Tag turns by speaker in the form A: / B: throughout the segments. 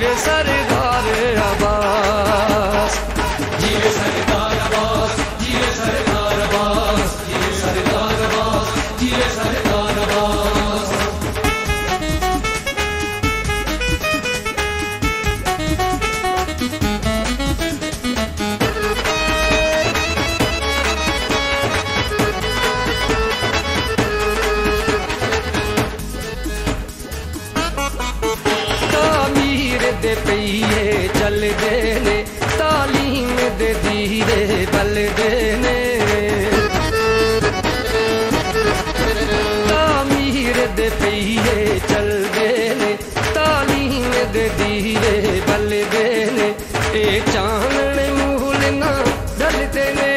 A: جیوے سردار عباس
B: جیوے سردار عباس جیوے سردار عباس جیوے سردار عباس جیوے سردار عباس
A: دے پئیے چل دینے تعلیم دے دیرے بل دینے تعمیر دے پئیے چل دینے تعلیم دے دیرے بل دینے اے چانن مول نہ ڈل دینے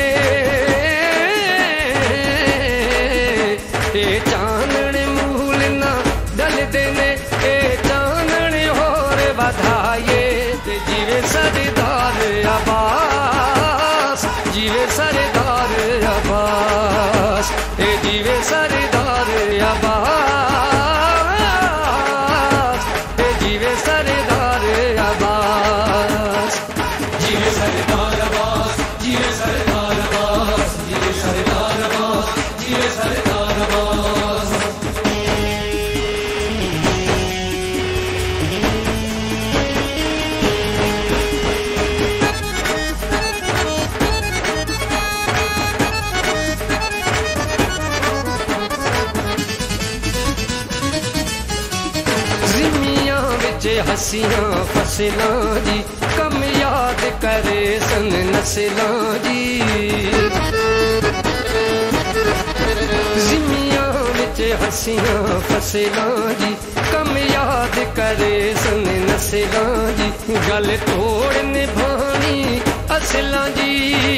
A: اے چانن مول نہ ڈل دینے اے بدھائیے جیوے سردار عباس جیوے سردار عباس اے جیوے سردار عباس اے جیوے سردار عباس
B: جیوے سردار عباس جیوے سردار عباس جیوے سردار عباس جیوے سردار عباس
A: ہسیاں فصلاں جی کم یاد کرے سن نسلاں جی زمیاں وچ ہسیاں فصلاں جی کم یاد کرے سن نسلاں جی گل توڑ نبھانی اصلاں جی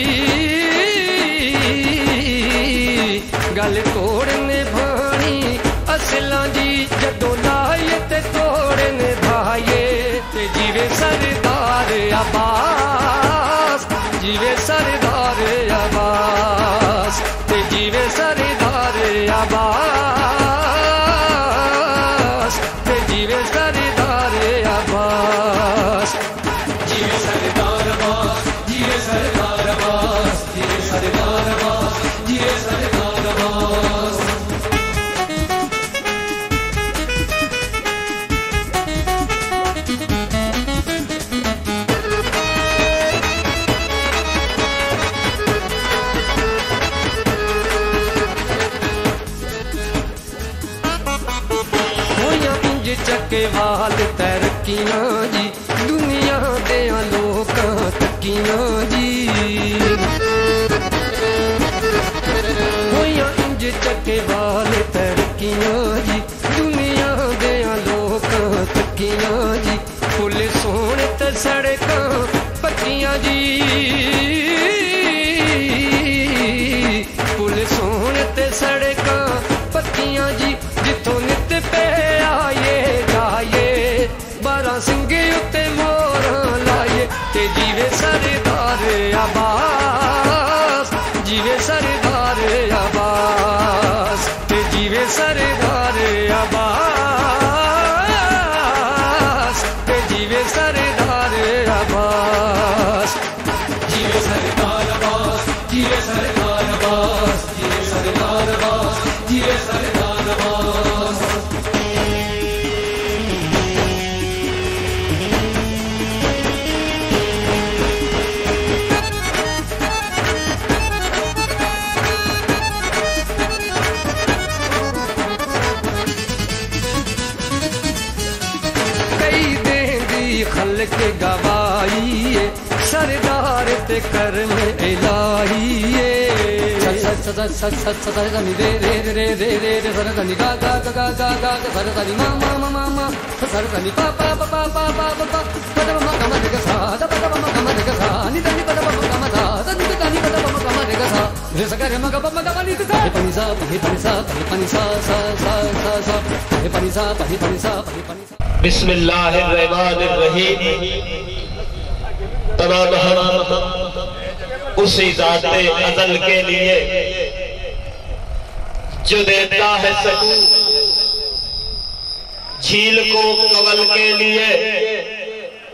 A: گل توڑ نبھانی اصلاں جی جدو لائے تے توڑ نبھائیے تے جیوے سردار عباس جیوے سردار عباس تے جیوے سردار عباس تے جیوے سردار عباس
B: جیوے سردار عباس جیوے سردار عباس جیوے سردار عباس جیوے سردار عباس
A: چکے وال ترکیاں جی دنیا دیاں لوکاں تکیاں جی ہویاں انج چکے وال ترکیاں جی دنیا دیاں لوکاں تکیاں جی پل سونے تے سڑکاں پکیاں جی پل سونے تے سڑکاں پکیاں جی جتوں نت پہ آئے جائے بارہ سنگے اتے موراں لائے تے جیوے سردار عباس جیوے سردار عباس تے جیوے سردار عباس تے جیوے سردار عباس
B: جیوے سردار عباس جیوے سردار عباس جیوے سردار عباس جیوے سردار عباس
A: خلق گوائی سردار تے کرم الہی سچ سچ سچ سچ سچ رے رے رے رے رے سردنی گا گا گا گا گا سردنی ما ما ما ما ما سردنی پا پا پا پا پا پا پا پدم ما کما دے گسا پدم ما کما دے گسا نی دنی پدم ما کما دا دنی دنی پدم ما کما دے گسا رے سگا رے ما گا ما گا نی گسا پنی سا سا سا سا پنی سا
C: بسم اللہ الرحمن الرحیم تمام ہم اسی ذات ازل کے لیے جو دیتا ہے سکون جھیل کو کول کے لیے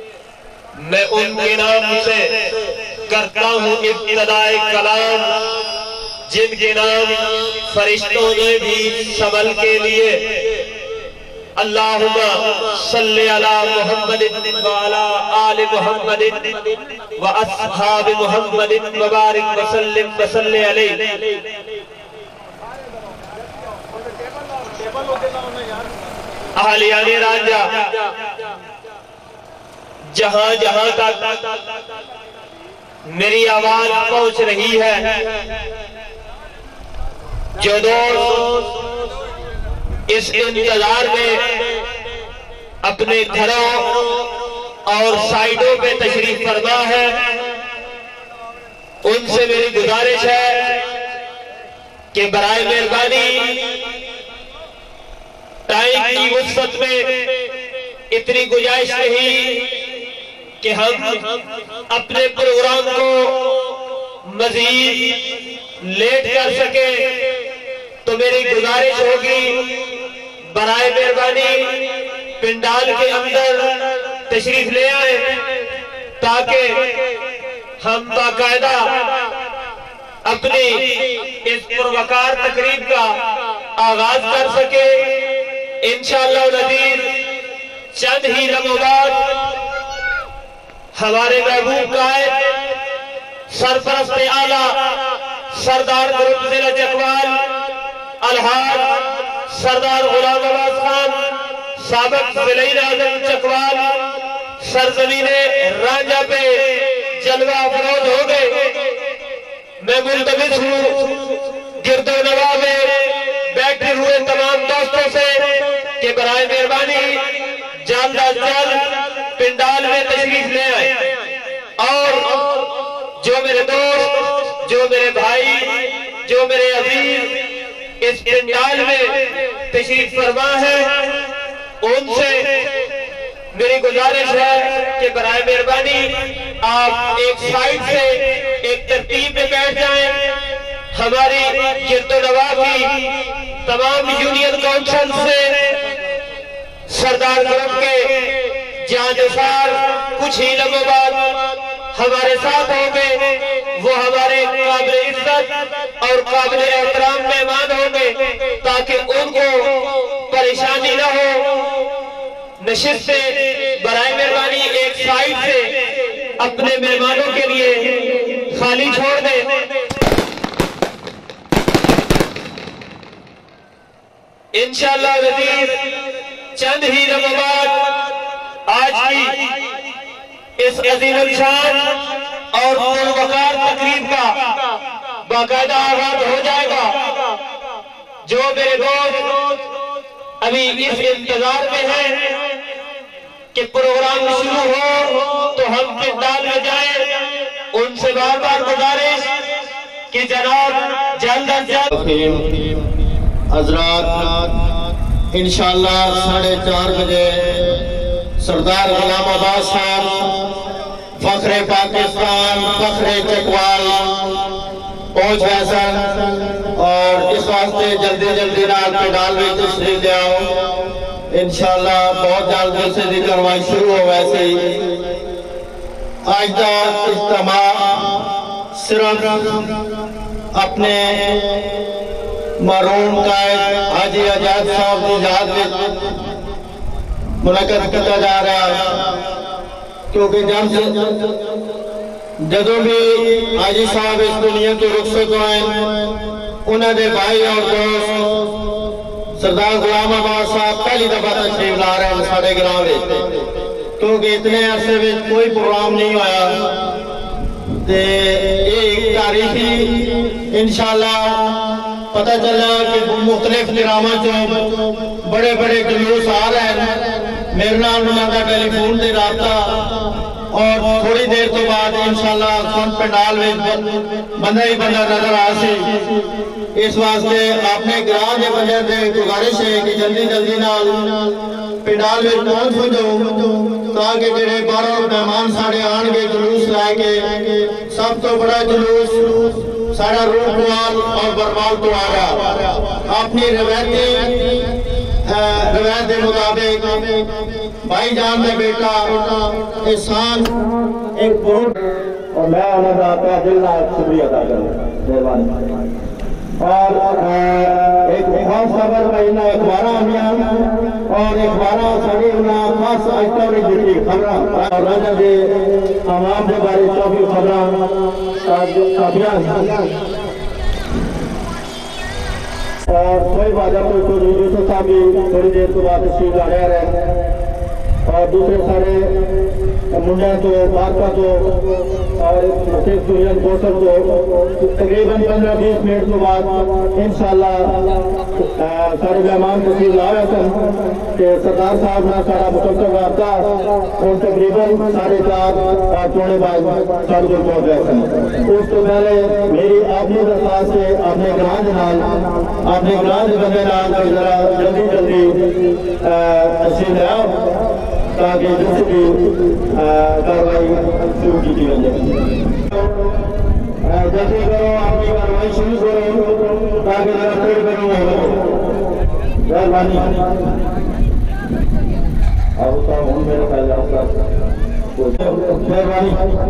C: میں ان کے نام سے کرتا ہوں ابتدائے کلام جن کے نام فرشتوں نے بھی سنبھل کے لیے اللہم صلی علی محمد وعلی آل محمد واصحاب محمد وبارک وسلم وصلی علیہ. اہلیان رانجہ جہاں جہاں تک میری آواز پہنچ رہی ہے، جو دوست اس انتظار میں اپنے گھروں اور سائیڈوں پہ تشریف فرما ہے، ان سے میری گزارش ہے کہ برائے مہربانی ٹائم کی وسعت میں اتنی گنجائش نہیں کہ ہم اپنے پروگرام کو مزید لیٹ کر سکیں، تو میری گزارش ہوگی برائے مہربانی پنڈال کے اندر تشریف لے آئیں تاکہ ہم باقاعدہ اپنی اس پروقار تقریب کا آغاز کر سکیں. انشاءاللہ العزیز چند ہی لمحوں بعد ہمارے محبوب قائد سرپرست اعلیٰ سردار گروپ ضلع چکوال الحاج سردار غلام عباس خان سابق ضلعی اعظم چکوال سرزمین رانجہ پہ جلوہ افروز ہو گئے. میں ملتمس ہوں گرد و نواح میں بیٹھے ہوئے تمام دوستوں سے کہ برائے مہربانی جلد از جلد پنڈال میں تشریف لے آئے، اور جو میرے دوست، جو میرے بھائی، جو میرے عزیز اس پنڈال میں تشریف فرما ہے، ان سے میری گزارش ہے کہ برائے مہربانی آپ ایک سائیڈ سے ایک ترتیب میں بیٹھ جائیں. ہماری گرد و نواح کی تمام یونین کونسل سے سردار گروپ کے جانشار کچھ ہی لمحوں بعد ہمارے ساتھ ہوں گے. وہ ہمارے قابل عزت اور قابل احترام مہمان ہوں گے تاکہ ان کو پریشانی نہ ہو. نشست سے برائے مہربانی ایک سائیڈ سے اپنے مہمانوں کے لیے خالی چھوڑ دیں. انشاءاللہ العزیز چند ہی لمحوں بعد آج کی اس عظیم الشان اور پروقار تقریب کا باقاعدہ آغاز ہو جائے گا. جو میرے دوست ابھی اس انتظار میں ہیں کہ پروگرام شروع ہو تو ہم پنڈال میں جائیں، ان سے بار بار گزارش کہ جناب جلد از جلد
D: حضرات انشاءاللہ 4:30 بجے سردار غلام عباس صاحب فخر پاکستان فخر چکوال پہنچ گئے سن، اور اس واسطے جلدی جلدی رات پنڈال میں تشریف لے آؤ. انشاءاللہ بہت جلد سے ذکر وہاں شروع ہو. ویسے ہی آج کا اجتماع صرف اپنے مرحوم قائد حاجی اجاز صاحب کی یاد میں منعقد کیا جا رہا ہے، کیونکہ جدوں بھی حاجی صاحب اس دنیا کی رخصت ہوئے انہوں نے بھائی اور دوست سردار غلام عباس صاحب پہلی دفعہ تشریف لا رہے ہیں ساڑھے گراؤں میں، کیونکہ اتنے عرصے میں کوئی پروگرام نہیں ہوا. ایک تاریخی انشاءاللہ پتہ چلا کہ مختلف گراموں جو بڑے بڑے جلوس آ رہے ہیں. میرے نام انہوں کا ٹیلی فون دے رابطہ، اور تھوڑی دیر تو بعد انشاءاللہ سن پنڈال میں بندہ ہی بندہ نظر آ سی. اس واسطے اپنے گراں دے بندے دے گزارش ہے کہ جلدی جلدی نال پنڈال میں پہنچ ہو جاؤ تاکہ جڑے 12 مہمان ساڑے آن گے جلوس لائے کے. سب تو بڑا جلوس ساڑا روپوال اور برمال تو آ رہا. اپنی روایت دے مطابق بھائی جان میں بیٹا احسان ایک بہت اور میں انہوں نے آپ کا دل نہ شکریہ ادا کروں مہربانی اور ایک خاص خبر مہینہ اخبارہ ہمیاں اور اخبارہ ساڑی انہاں خاص آئیتا میں جڑی خبرہ اور راجہ دے عوام دے بارے چوبی خبرہ سابیاں اور کوئی بات ہے کوئی یوسف صاحب بھی تھوڑی دیر کو بعد تشریف لا رہے ہیں اور دوسرے سارے منڈا تو بارکا تو اور شیخ سورین کوسر تو تقریباً 15-20 منٹ کے بعد انشاءاللہ سارے مہمان تشریف لا رہے ہیں کہ سردار صاحب نے سارا متوقع کرتا اور تقریباً 4:30 اور پونے بعد چار کو پہنچ رہے ہیں اس تو پہلے میری آپنی درخواست سے اپنے گرانج بندے نال ذرا جلدی تشریف لے آؤ تاکہ دوسری کاروائی شروع کی جائے جلدی کرو اپنی کاروائی شروع کرو تاکہ ذرا پیڑ کرو مہربانی اب صاحب ہوں میرے خیال مہربانی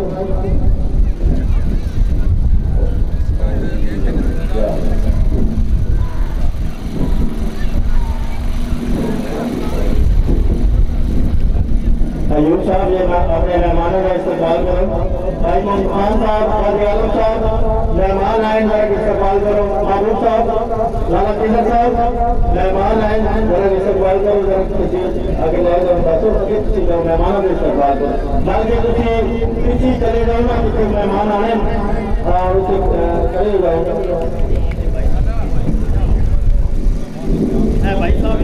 D: ایوب صاحب یہ اپنے مہمانوں کا استقبال کرو بھائی محمد خان صاحب قاضی عالم صاحب مہمان آئیں ذرا استقبال کرو محمود صاحب لالا قیدر صاحب مہمان آئیں ذرا استقبال کرو ذرا کسی آگے لے جاؤ بسوں کسی مہمانوں کا استقبال کرو بلکہ کسی چلے جاؤ نا کسی مہمان آئیں اور اسے چلے جاؤ بھائی صاحب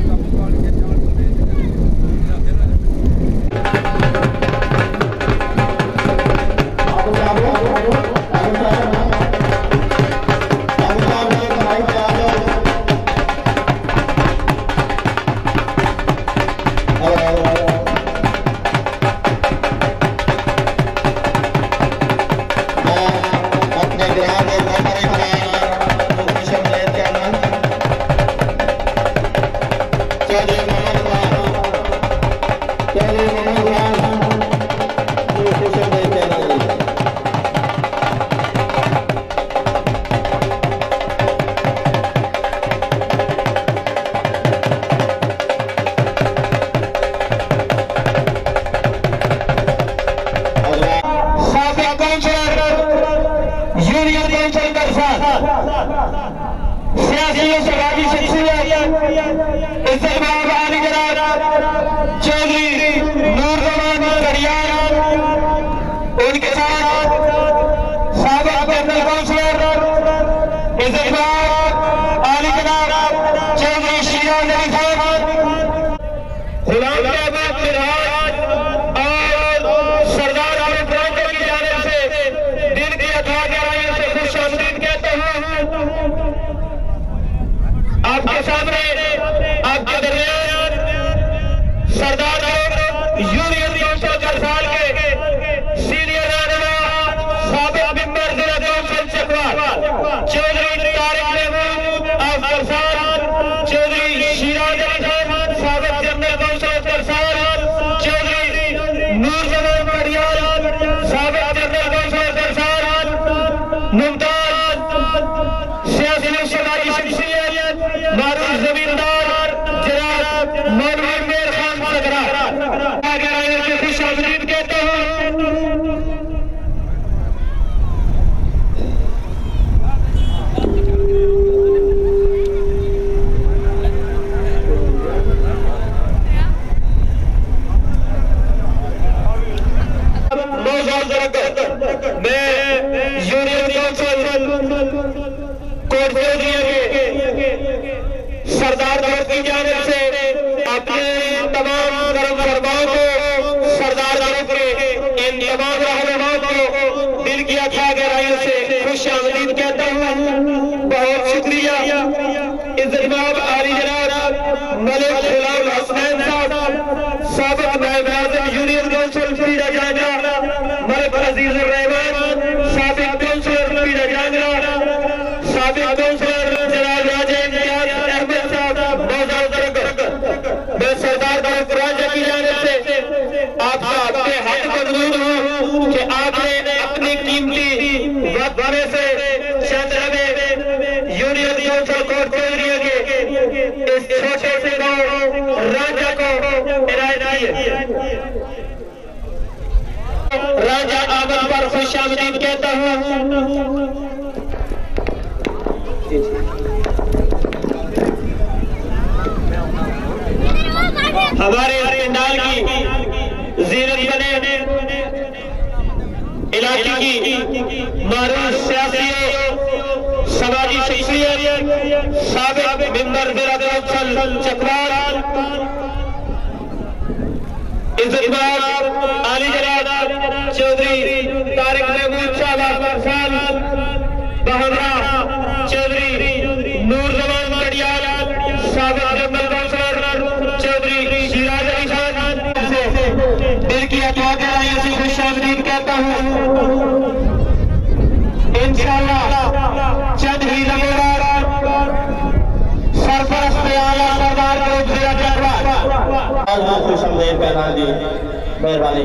D: سردار دولت کی جانب سے اپنے تمام کرم فرماؤں کو سردار دولت کے ان تمام رہنماؤں کو دل کی اچھا گہرائی سے خوش آمدید کہتا ہوں. بہت شکریہ امام عالی جناب ملک غلام حسنین صاحب سابق نائب اعظم یونین کونسل پیڑا جانگرہ ملک عزیز الرحمان سابق کونسلر پیڑا جانگرہ سابق کونسلر جناب راجہ امتیاز احمد صاحب میں سردار دولت راجہ کی جانب
C: کہ آپ نے اپنی قیمتی وقت میں سے چند لمحے یونین کونسل کوٹ چودھری کے اس چھوٹے سے گاؤں رانجھا کو عنایت کیے۔ رانجھا آمد پر خوش آمدید کہتا ہوں۔ ہمارے پنڈال کی زینت بنے علاقے کی معروف سیاسی سماجی شخصیت سابق ممبر ضلع کونسل چکوال عزتمآب عالی جناب چودھری طارق محمود صاحب فال بہادرہ چودھری نور زمان کڑیال سابق ممبر کونسلر چودھری شیراز علی خان سے دل کی اتوا گہرائیوں سے خوش آمدید کہتا ہوں۔ انشاءاللہ چند ہی لمحوں بعد سرپرست اعلیٰ سردار گروپ ضلع چکوال
D: بہت خوش آمدید کہنا دی مہربانی۔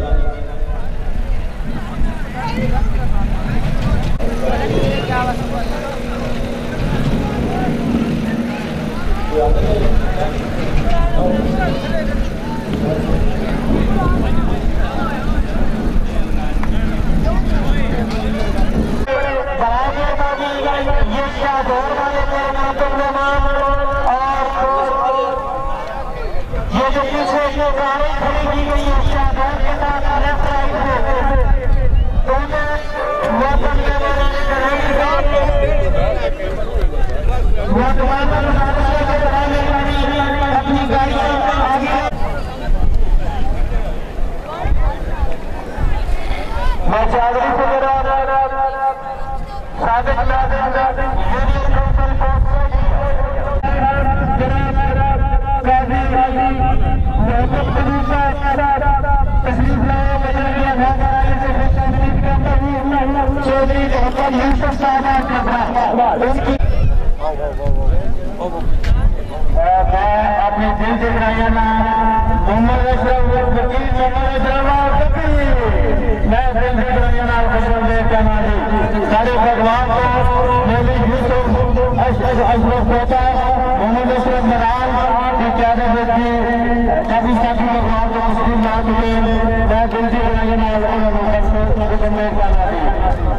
C: اپنی دل سے کرائیانا محمد اشرف وکیل محمد اشرف میں دل سے کرائیانا خوشم دے کہنا دی سارے بھگوان کو میری یوسف اشرف ہوتا محمد اشرف مرال کی قیادت دیتی کافی ساتھی بھگوان کو مسلم نہ دے میں دل سے کرائیانا خوشم دے کہنا دی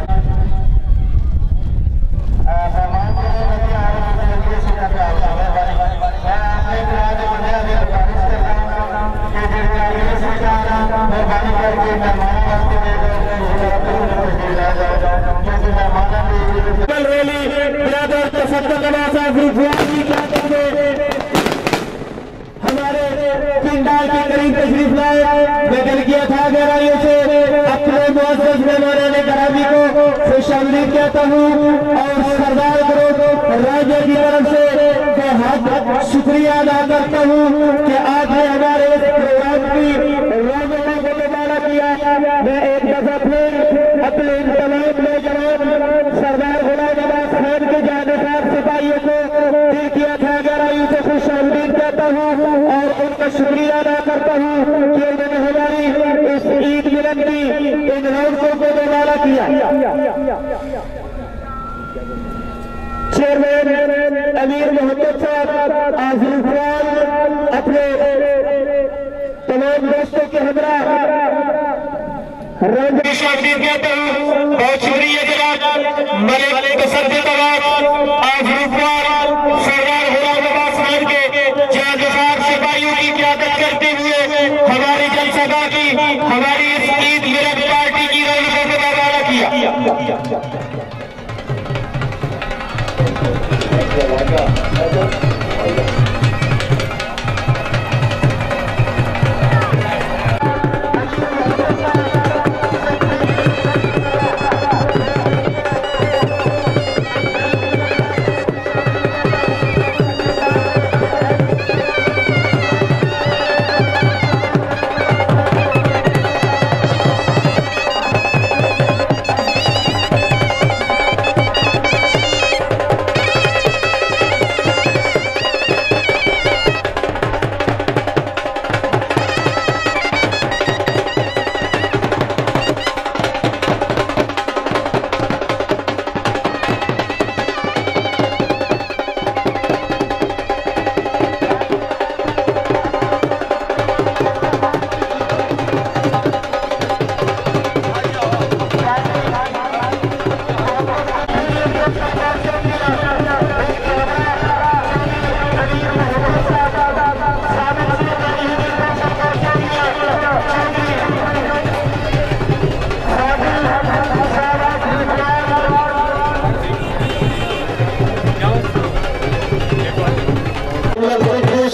C: ہمارے پنڈال کے قریب تشریف لائے میں دل کیا تھا گہرائیوں سے اپنے معزز مہمان گرامی کو خوش آمدید کہتا ہوں اور سردار گروپ رانجھا کی طرف سے بہت شکریہ ادا کرتا ہوں کہ آپ نے ہمارے اس پروگرام کی رونقوں کو دوبارہ کیا۔ میں ایک دفعہ پھر اپنے تمام نوجوان سردار غلام عباس خان کے جانبدار سپاہیوں کو دل کی اتھا گہرائیوں سے خوش آمدید کہتا ہوں اور ان کا شکریہ ادا کرتا ہوں کہ انہوں نے ہماری اس عید ملن کی ان رونقوں کو دوبارہ کیا۔ چیئرمین امیر محمد صاحب آزم خان اپنے تمام دوستوں کے ہمراہ کہتا ہوں بہت شکریہ جناب ملک تصدیق آزم خان سردار غلام عباس خان کے جانبدار سپاہیوں کی قیادت کرتے ہوئے ہماری جلسہ گاہ کی ہماری اس عید ملن پارٹی کی رونقوں کو دوبارہ کیا۔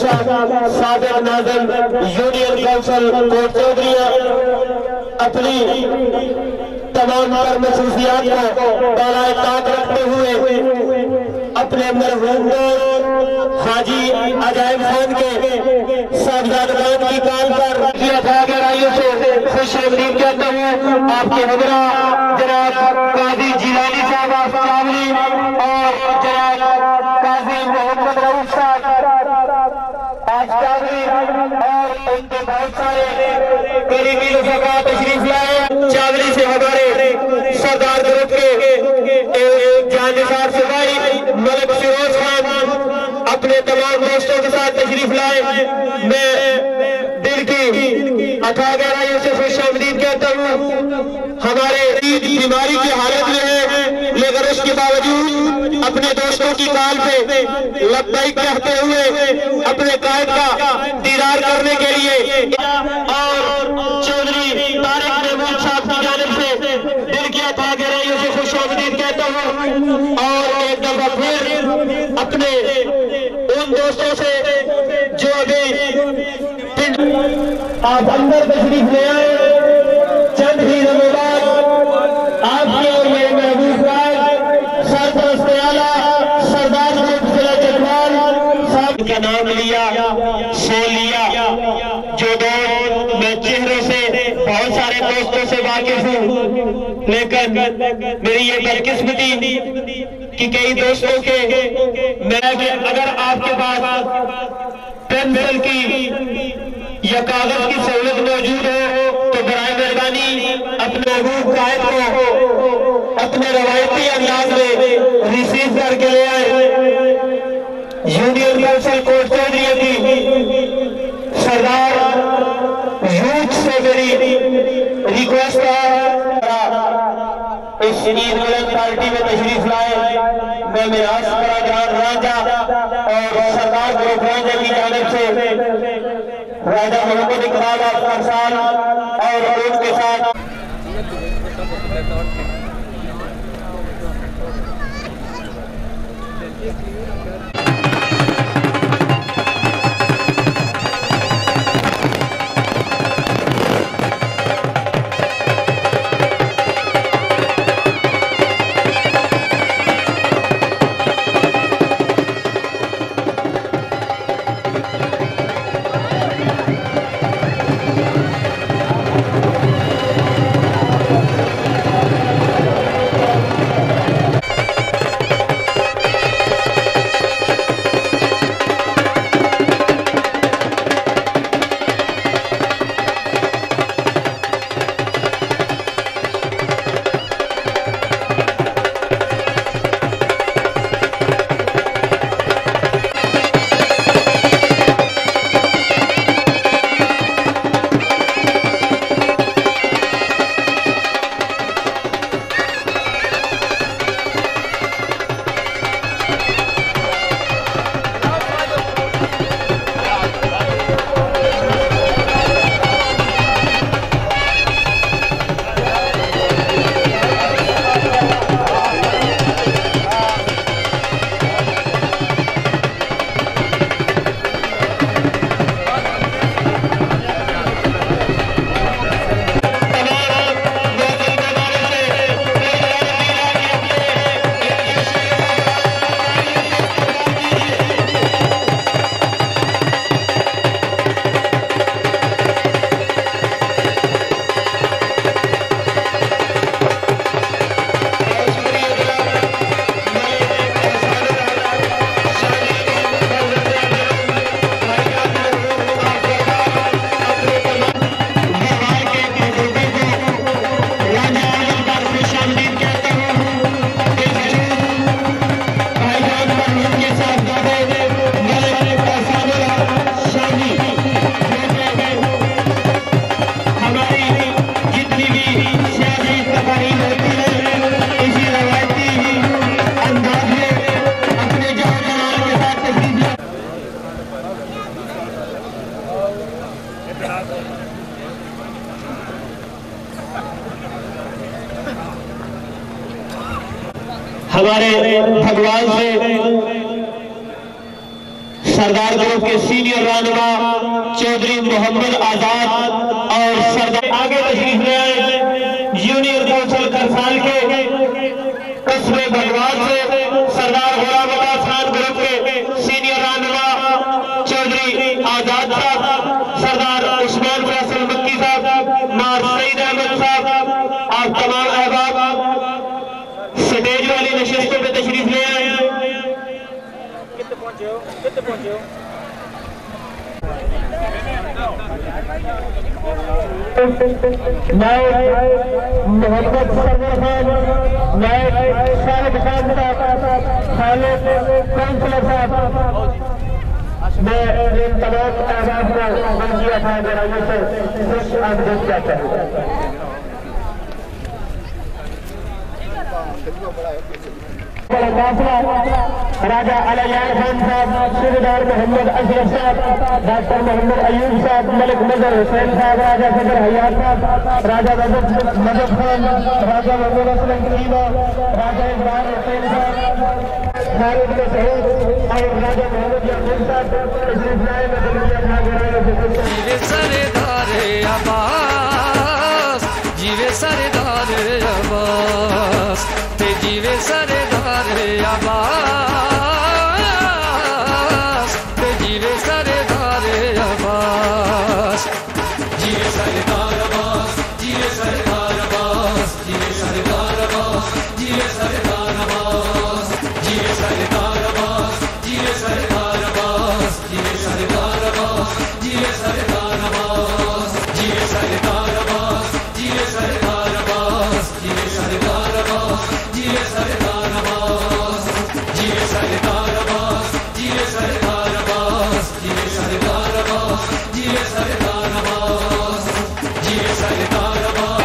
C: صاحب سابق ناظم یونین کونسل کوٹ چودھریاں اپنی تمام مصروفیات کو بالائے طاق رکھتے ہوئے اپنے مرحوم حاجی عجائب خان کے صاحبزادگان کی کال پر گہرائیوں سے خوش آمدید کہتا ہوں. آپ کے ہمراہ جناب قاضی جیلانی صاحب چاولی اور جناب قاضی محمد رؤوف صاحب آج چاولی اور ان کے بہت سارے قریبی رفقا تشریف لائے. چاولی سے ہمارے سردار گروپ کے جانشار سپاہی ملک فیروز خان اپنے تمام دوستوں کے ساتھ تشریف لائے. میں دل کی اتھاہ گہرائیوں سے خوش آمدید کہتا ہوں. ہمارے بیماری کی حالت میں ہے لیکن اس کے باوجود اپنے دوستوں کی کال پہ لبیک کہتے ہوئے اپنے قائد کا دیدار کرنے کے لیے اور چودھری طارق محمود صاحب کی جانب سے دل کی اتھاہ گہرائیوں سے خوش آمدید کہتا ہوں. اور ایک دفعہ پھر اپنے ان دوستوں سے جو ابھی آپ اندر تشریف لے آئے چند ہی لمحوں بعد آپ کے اور میرے محبوب قائد سرپرست اعلیٰ سردار ضلع چکوال صاحب کا نام لیا سو لیا جو دور میں چہروں سے بہت سارے دوستوں سے واقف ہوں لیکن میری یہ بدقسمتی کہ کئی دوستوں کے میں اگر آپ کے پاس پینسل کی یا کاغذ کی سہولت موجود ہو تو برائے مہربانی اپنے محبوب قائد کو اپنے روایتی انداز میں ریسیو کر کے لے آئے. یونین کونسل کوٹ چودھریاں کی سردار یوتھ سے میری ریکویسٹ ہے اس عید ملن پارٹی میں تشریف لائے. میں میراث بڑا جان راجہ اور سردار گروپ راجہ کی جانب سے راجہ محمد اقبال افسان اور ان کے ساتھ ہمارے بھگوان سے سردار گروپ کے سینئر رہنما چودھری محمد آزاد اور سردار آگے تشریف لے آئے یونین کونسل کرسال کے قصب بلوان سے سردار غلام عباس خان گروپ کے سینئر رہنما چودھری آزاد صاحب، سردار عثمان فیصل مکی صاحب، نار سعید احمد صاحب، آپ تمام احباب سٹیج والی نشستوں پہ تشریف لے آئے ہیں۔ نائب محمد سرور خان، نائب شارد خان صاحب، خالد کونسلر صاحب، میں ان تمام احباب کو منجیہ خان گرامی سے خوش آمدید کہتا ہوں۔ راجہ علیان خان صاحب، سردار محمد اشرف صاحب، ڈاکٹر محمد ایوب صاحب، ملک مظہر حسین صاحب، راجہ صدر حیات صاحب، راجہ مدد خان، راجہ محمد اسلم کریمہ، راجہ عمران حسین صاحب، خالد مسعود اور راجہ محمد یعقوب صاحب تشریف لائے۔ میں دلیا خان گرامی سے خوش ہوں۔
A: سردار عباس، جیوے سردار عباس، تے جیوے سردار عباس، تے جیوے سردار عباس،
B: جیوے سردار عباس، جیوے سردار عباس، جیوے سردار عباس، جیوے سردار عباس، جیوے سردار عباس، جیوے سردار عباس، جیوے سردار عباس، جیوے سردار عباس، جیوے سردار عباس، جیوے سردار عباس، جیوے سردار عباس، جیوے سردار عباس، جیوے سردار عباس، جیوے سردار عباس، جیوے سردار عباس، جیوے سردار عباس، جیوے سردار عباس۔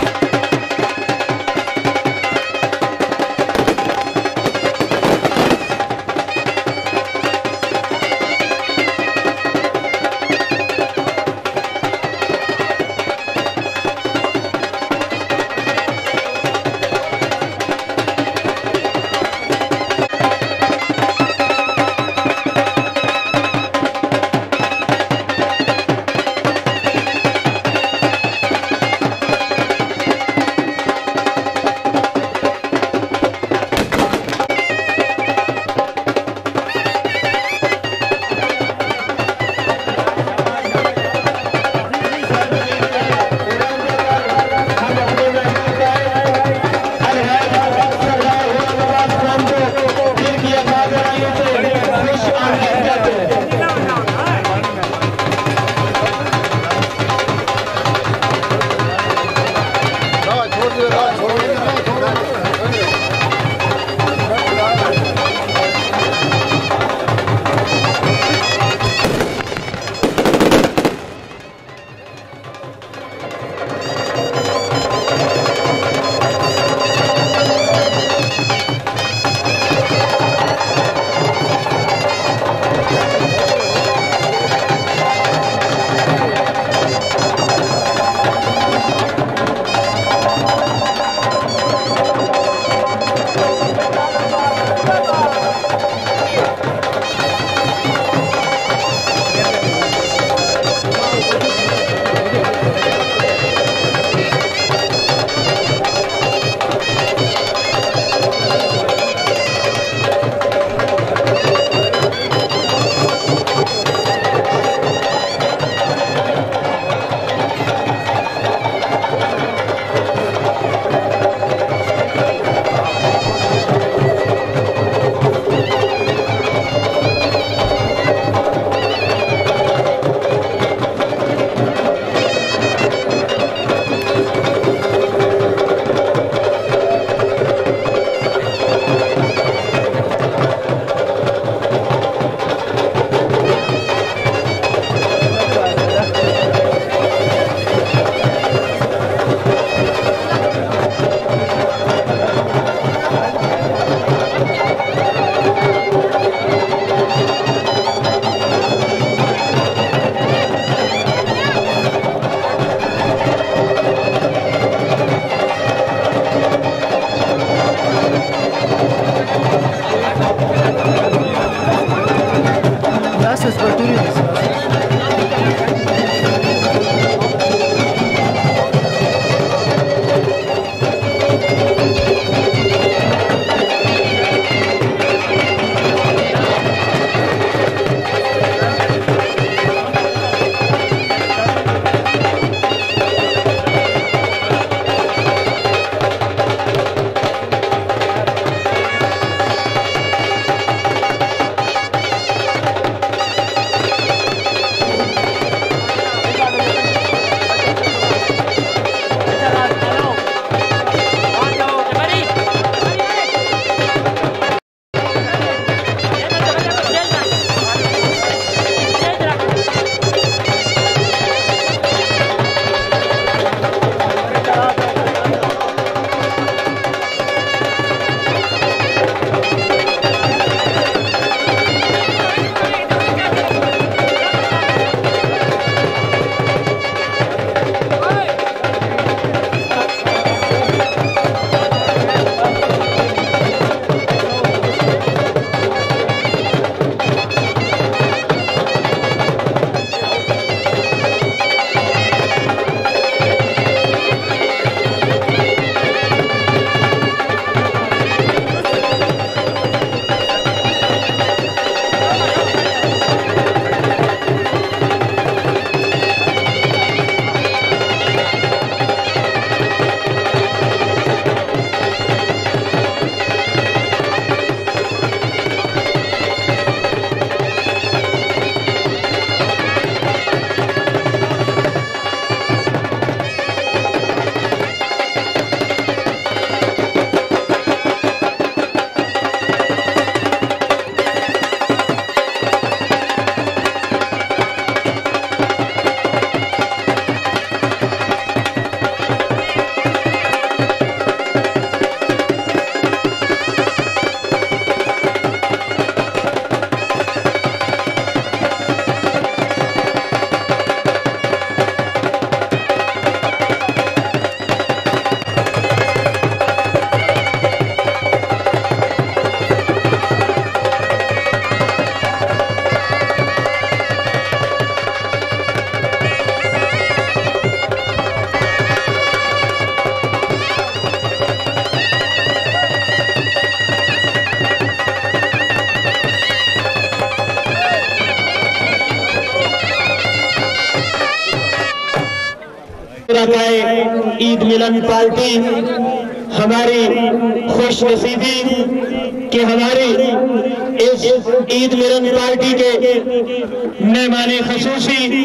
D: عید ملن پارٹی ہماری خوش نصیبی کہ ہماری اس عید ملن پارٹی کے مہمان خصوصی،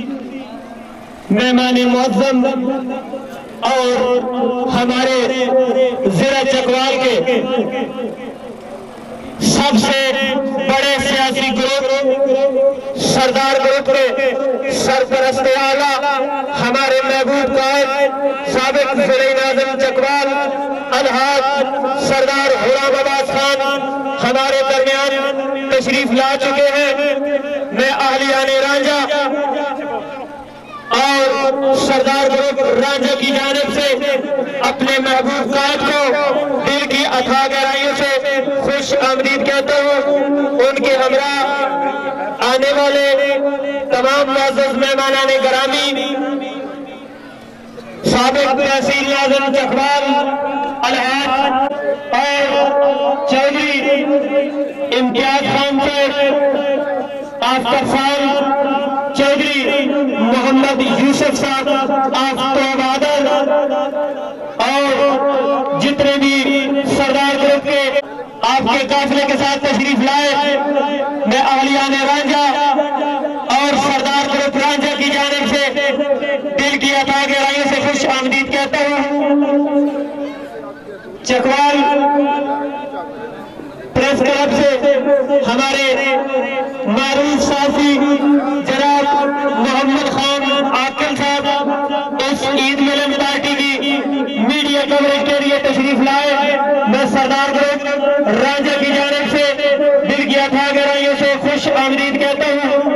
D: مہمان معظم اور ہمارے ضلع چکوال کے سب سے بڑے سیاسی گروپ سردار گروپ کے سرپرست اعلیٰ ہمارے محبوب قائد سابق ضلعی ناظم چکوال الحاج سردار غلام عباس خان ہمارے درمیان تشریف لا چکے ہیں۔ میں اہلیان رانجھا اور سردار گروپ رانجھا کی جانب سے اپنے محبوب قائد کو دل کی اتھاہ گہرائیوں سے خوش آمدید کہتا ہوں۔ ان کے ہمراہ آنے والے تمام معزز مہمانان گرامی، سابق تحصیل ناظم چکوال الحاج اور چودھری امتیاز خان صاحب، آفتاب صاحب، چودھری محمد یوسف صاحب آفتاب عادل اور جتنے بھی سردار گروپ کے آپ کے قافلے کے ساتھ تشریف لائے، میں اہلیان رانجھا اور سردار گروپ رانجھا کی جانب سے دل کی اتھاہ گہرائیوں سے خوش آمدید کہتا ہوں۔ چکوال پریس کلب سے ہمارے معروف صحافی جناب محمد خان عاقل صاحب اس عید ملن پارٹی کی میڈیا کوریج کے لیے تشریف لائے۔ میں سردار گروپ رانجھا کی جانب سے دل کی اتھاہ گہرائیوں سے خوش آمدید کہتا ہوں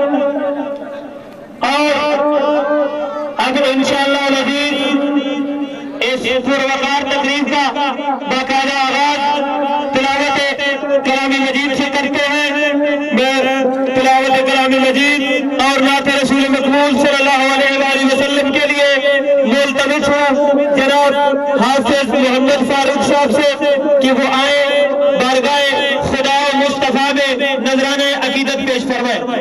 D: اور اب انشاءاللہ العزیز اس پروقار تقریب کا باقاعدہ آغاز تلاوت کلام مجید سے کرتے ہیں۔ میں تلاوت کلام مجید اور نعت رسول مقبول صلی اللہ علیہ وآلہ وسلم کے لیے ملتمس ہوں جناب حافظ محمد فاروق صاحب سے کہ وہ آئے بارگاہ خدا مصطفیٰ میں نذرانہ عقیدت پیش فرمائے۔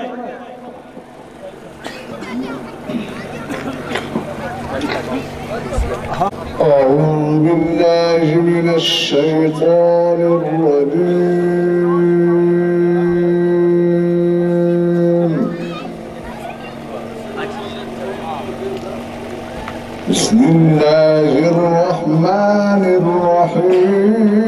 E: أعوذ بالله من الشيطان الرجيم بسم الله الرحمن الرحيم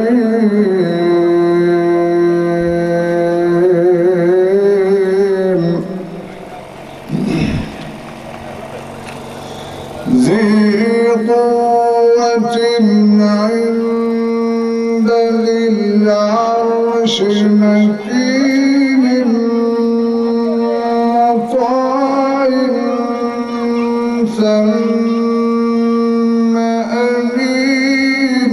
E: عند ذي العرش مكين مطاع ثم أمين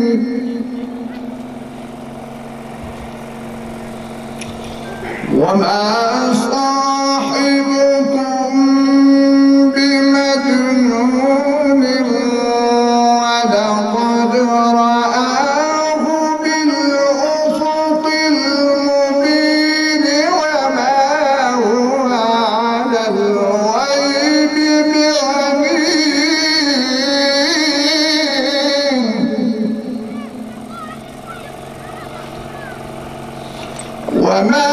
E: وما صاحبكم بمجنون ولقد رآه بالأفق المبين وما هو على الغيب بضنين وما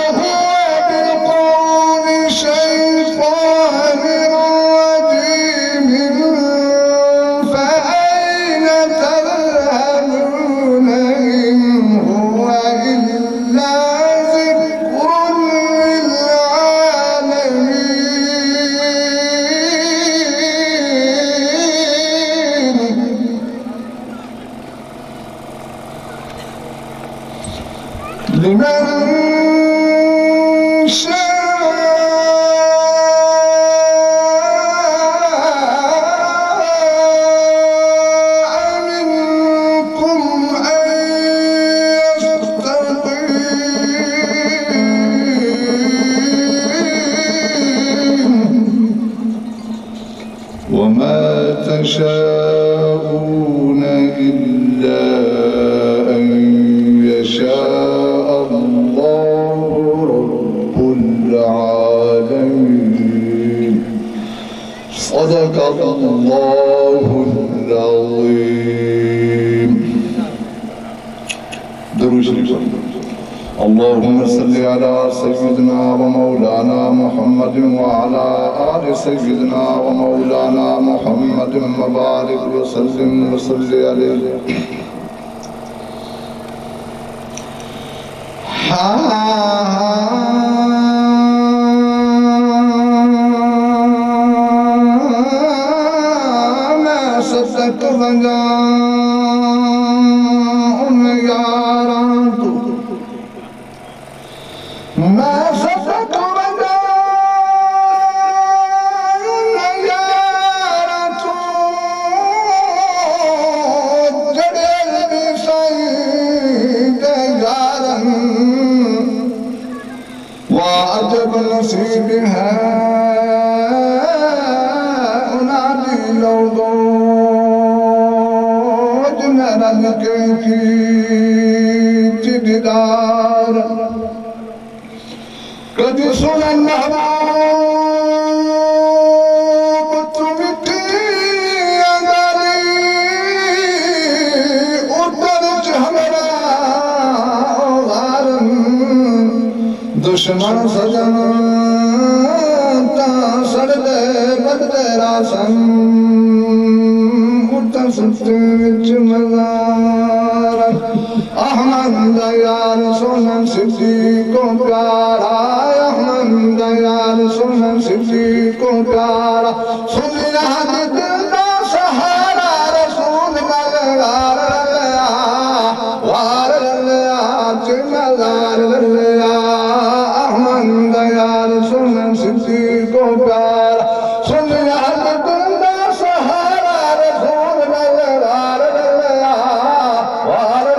E: تشاءون إلا أن يشاء الله رب العالمين صدق الله درود شریف اللهم صل على سيدنا ومولانا محمد وعلى آل سيدنا ومولانا محمد وبارك وسلم وصل عليه میں صدق رجا ان یاراں تو میں صدق رجا ان یاراں تو جڑے بھی سائیں دے یاراں واجب نصیب ہے کدی سنن محبوب تم کی اگلی اتر چہمرا غارن دشمن سجن تا سڑدے بددے راسن اتر ستے وچ مزار احمد یار سنن صدیق کو پیارا احمد یار سنن صدیق کو پیارا سنیا دل دا سہارا رسول ملغار لیا وار لیا چمزار لیا احمد یار سنن صدیق کو پیارا سنیا دل دا سہارا رسول ملغار لیا وار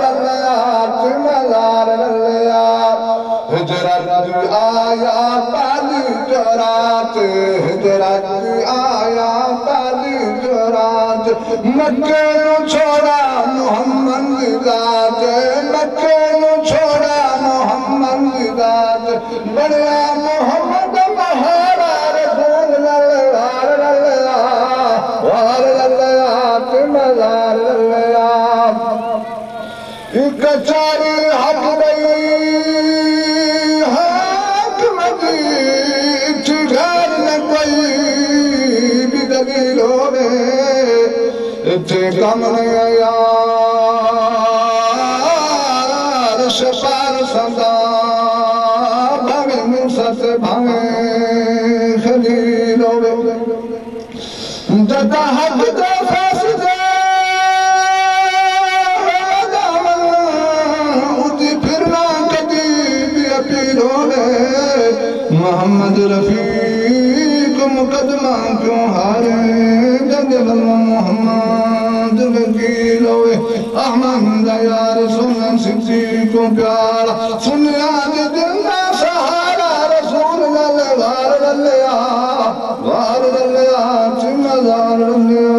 E: ہجرت آیا پہلی جرات ہجرت آیا پہلی جرات مکہ نو چھوڑا محمد ذات مکہ نو چھوڑا محمد ذات بڑیا محمد بہارا رسول للہ وار للہ تمزار للہ ایک چاری حق گئی کم نہیں یار شفار صدا بھاگے موسیٰ سے بھاگے خلیل ہوئے جدہ حق دے فاسدے اٹھی پھرنا کدی بھی اپیل ہوئے محمد رفیق مقدمہ کیوں ہارے جد محمد وکیل ہوئے احمد یار سنن صدیق کو پیارا سنیا دل دا سہارا رسول وار لیا وار لیا چمزار لیا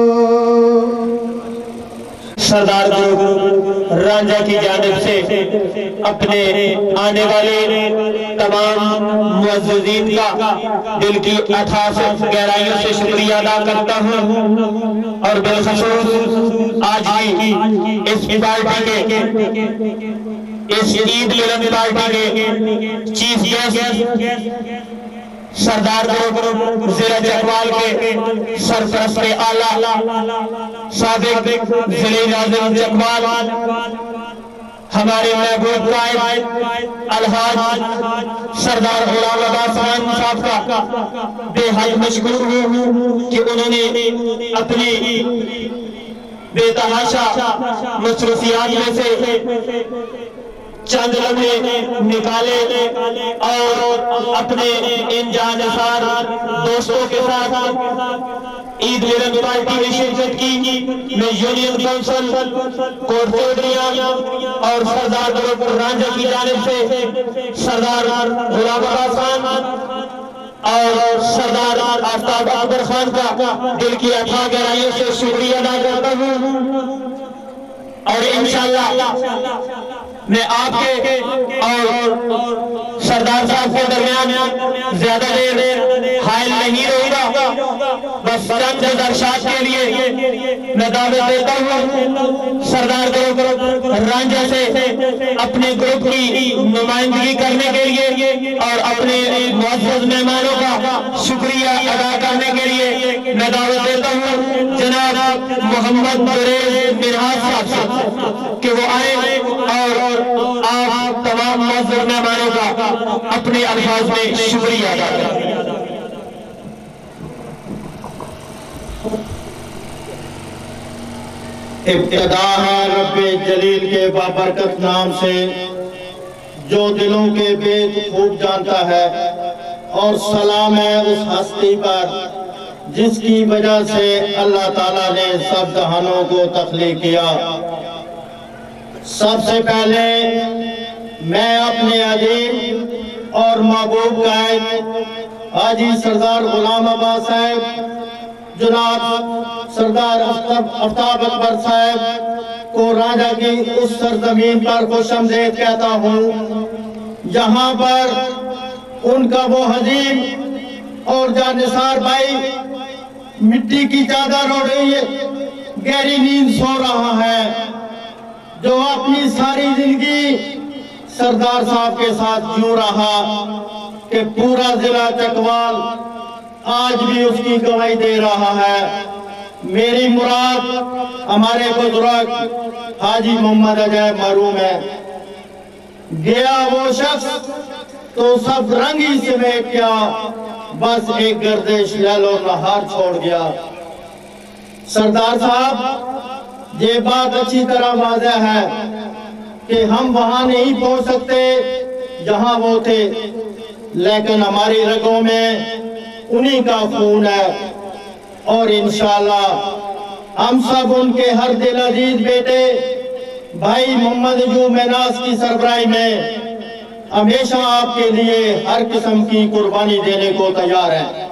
C: سردار گروپ رانجھا کی جانب سے اپنے آنے والے تمام معززین کا دل کی اتھا سے گہرائیوں سے شکریہ ادا کرتا ہوں اور بالخصوص آج کی اس پارٹی کے اس عید ملن پارٹی کے چیف گیسٹ سردار گروپ ضلع چکوال کے سرپرست اعلیٰ سابق ضلع ناظم چکوال ہمارے محبوب قائد الحاج سردار غلام عباس خان صاحب کا بے حد مشکور ہوں کہ انہوں نے اپنی بے تحاشا مصروفیات میں سے چند لمحے نکالے اور اپنے ان جانسار دوستوں کے ساتھ عید ملن پارٹی میں شرکت کی. میں یونین کونسل کوٹ کوٹریاں اور سردار گروپ رانجھا کی جانب سے سردار غلام عباس خان اور سردار آفتاب اکبر خان کا دل کی اتھا گہرائیوں سے شکریہ ادا کرتا ہوں. اور انشاءاللہ میں آپ کے اور
D: سردار صاحب کے درمیان زیادہ دیر حائل نہیں رہوں گا، بس چند ارشاد کے لیے میں دعوت دیتا ہوں سردار گروپ رانجھا سے اپنے گروپ کی نمائندگی کرنے کے لیے اور اپنے معزز مہمانوں کا شکریہ ادا کرنے کے لیے میں دعوت دیتا ہوں جناب محمد گریز مرحاض صاحب سے کہ وہ آئے اور آپ تمام معزز مہمانوں کا اپنے الفاظ میں شکریہ ادا کریں۔
F: ابتدا ہے رب جلیل کے بابرکت نام سے جو دلوں کے بید خوب جانتا ہے، اور سلام ہے اس ہستی پر جس کی وجہ سے اللہ تعالیٰ نے سب جہانوں کو تخلیق کیا۔ سب سے پہلے میں اپنے عظیم اور محبوب قائد حاجی سردار غلام عباس صاحب، جناب سردار آفتاب اکبر صاحب کو رانجھا کی اس سرزمین پر خوش آمدید کہتا ہوں جہاں پر ان کا وہ حزین اور جانثار بھائی مٹی کی چادر اوڑھے گہری نیند سو رہا ہے، جو اپنی ساری زندگی سردار صاحب کے ساتھ جیوں رہا کہ پورا ضلع چکوال آج بھی اس کی گواہی دے رہا ہے۔ میری مراد ہمارے بزرگ حاجی محمد عجیب محروم ہے۔ گیا وہ شخص تو سب رنگ ہی سمیٹ گیا، بس ایک گردش لیل و نہار چھوڑ گیا۔ سردار صاحب یہ بات اچھی طرح واضح ہے کہ ہم وہاں نہیں پہنچ سکتے جہاں وہ تھے، لیکن ہماری رگوں میں انہی کا خون ہے، اور انشاءاللہ ہم سب ان کے ہر دل عزیز بیٹے بھائی محمد ایوب میناس کی سربراہی میں ہمیشہ آپ کے لیے ہر قسم کی قربانی دینے کو تیار ہیں۔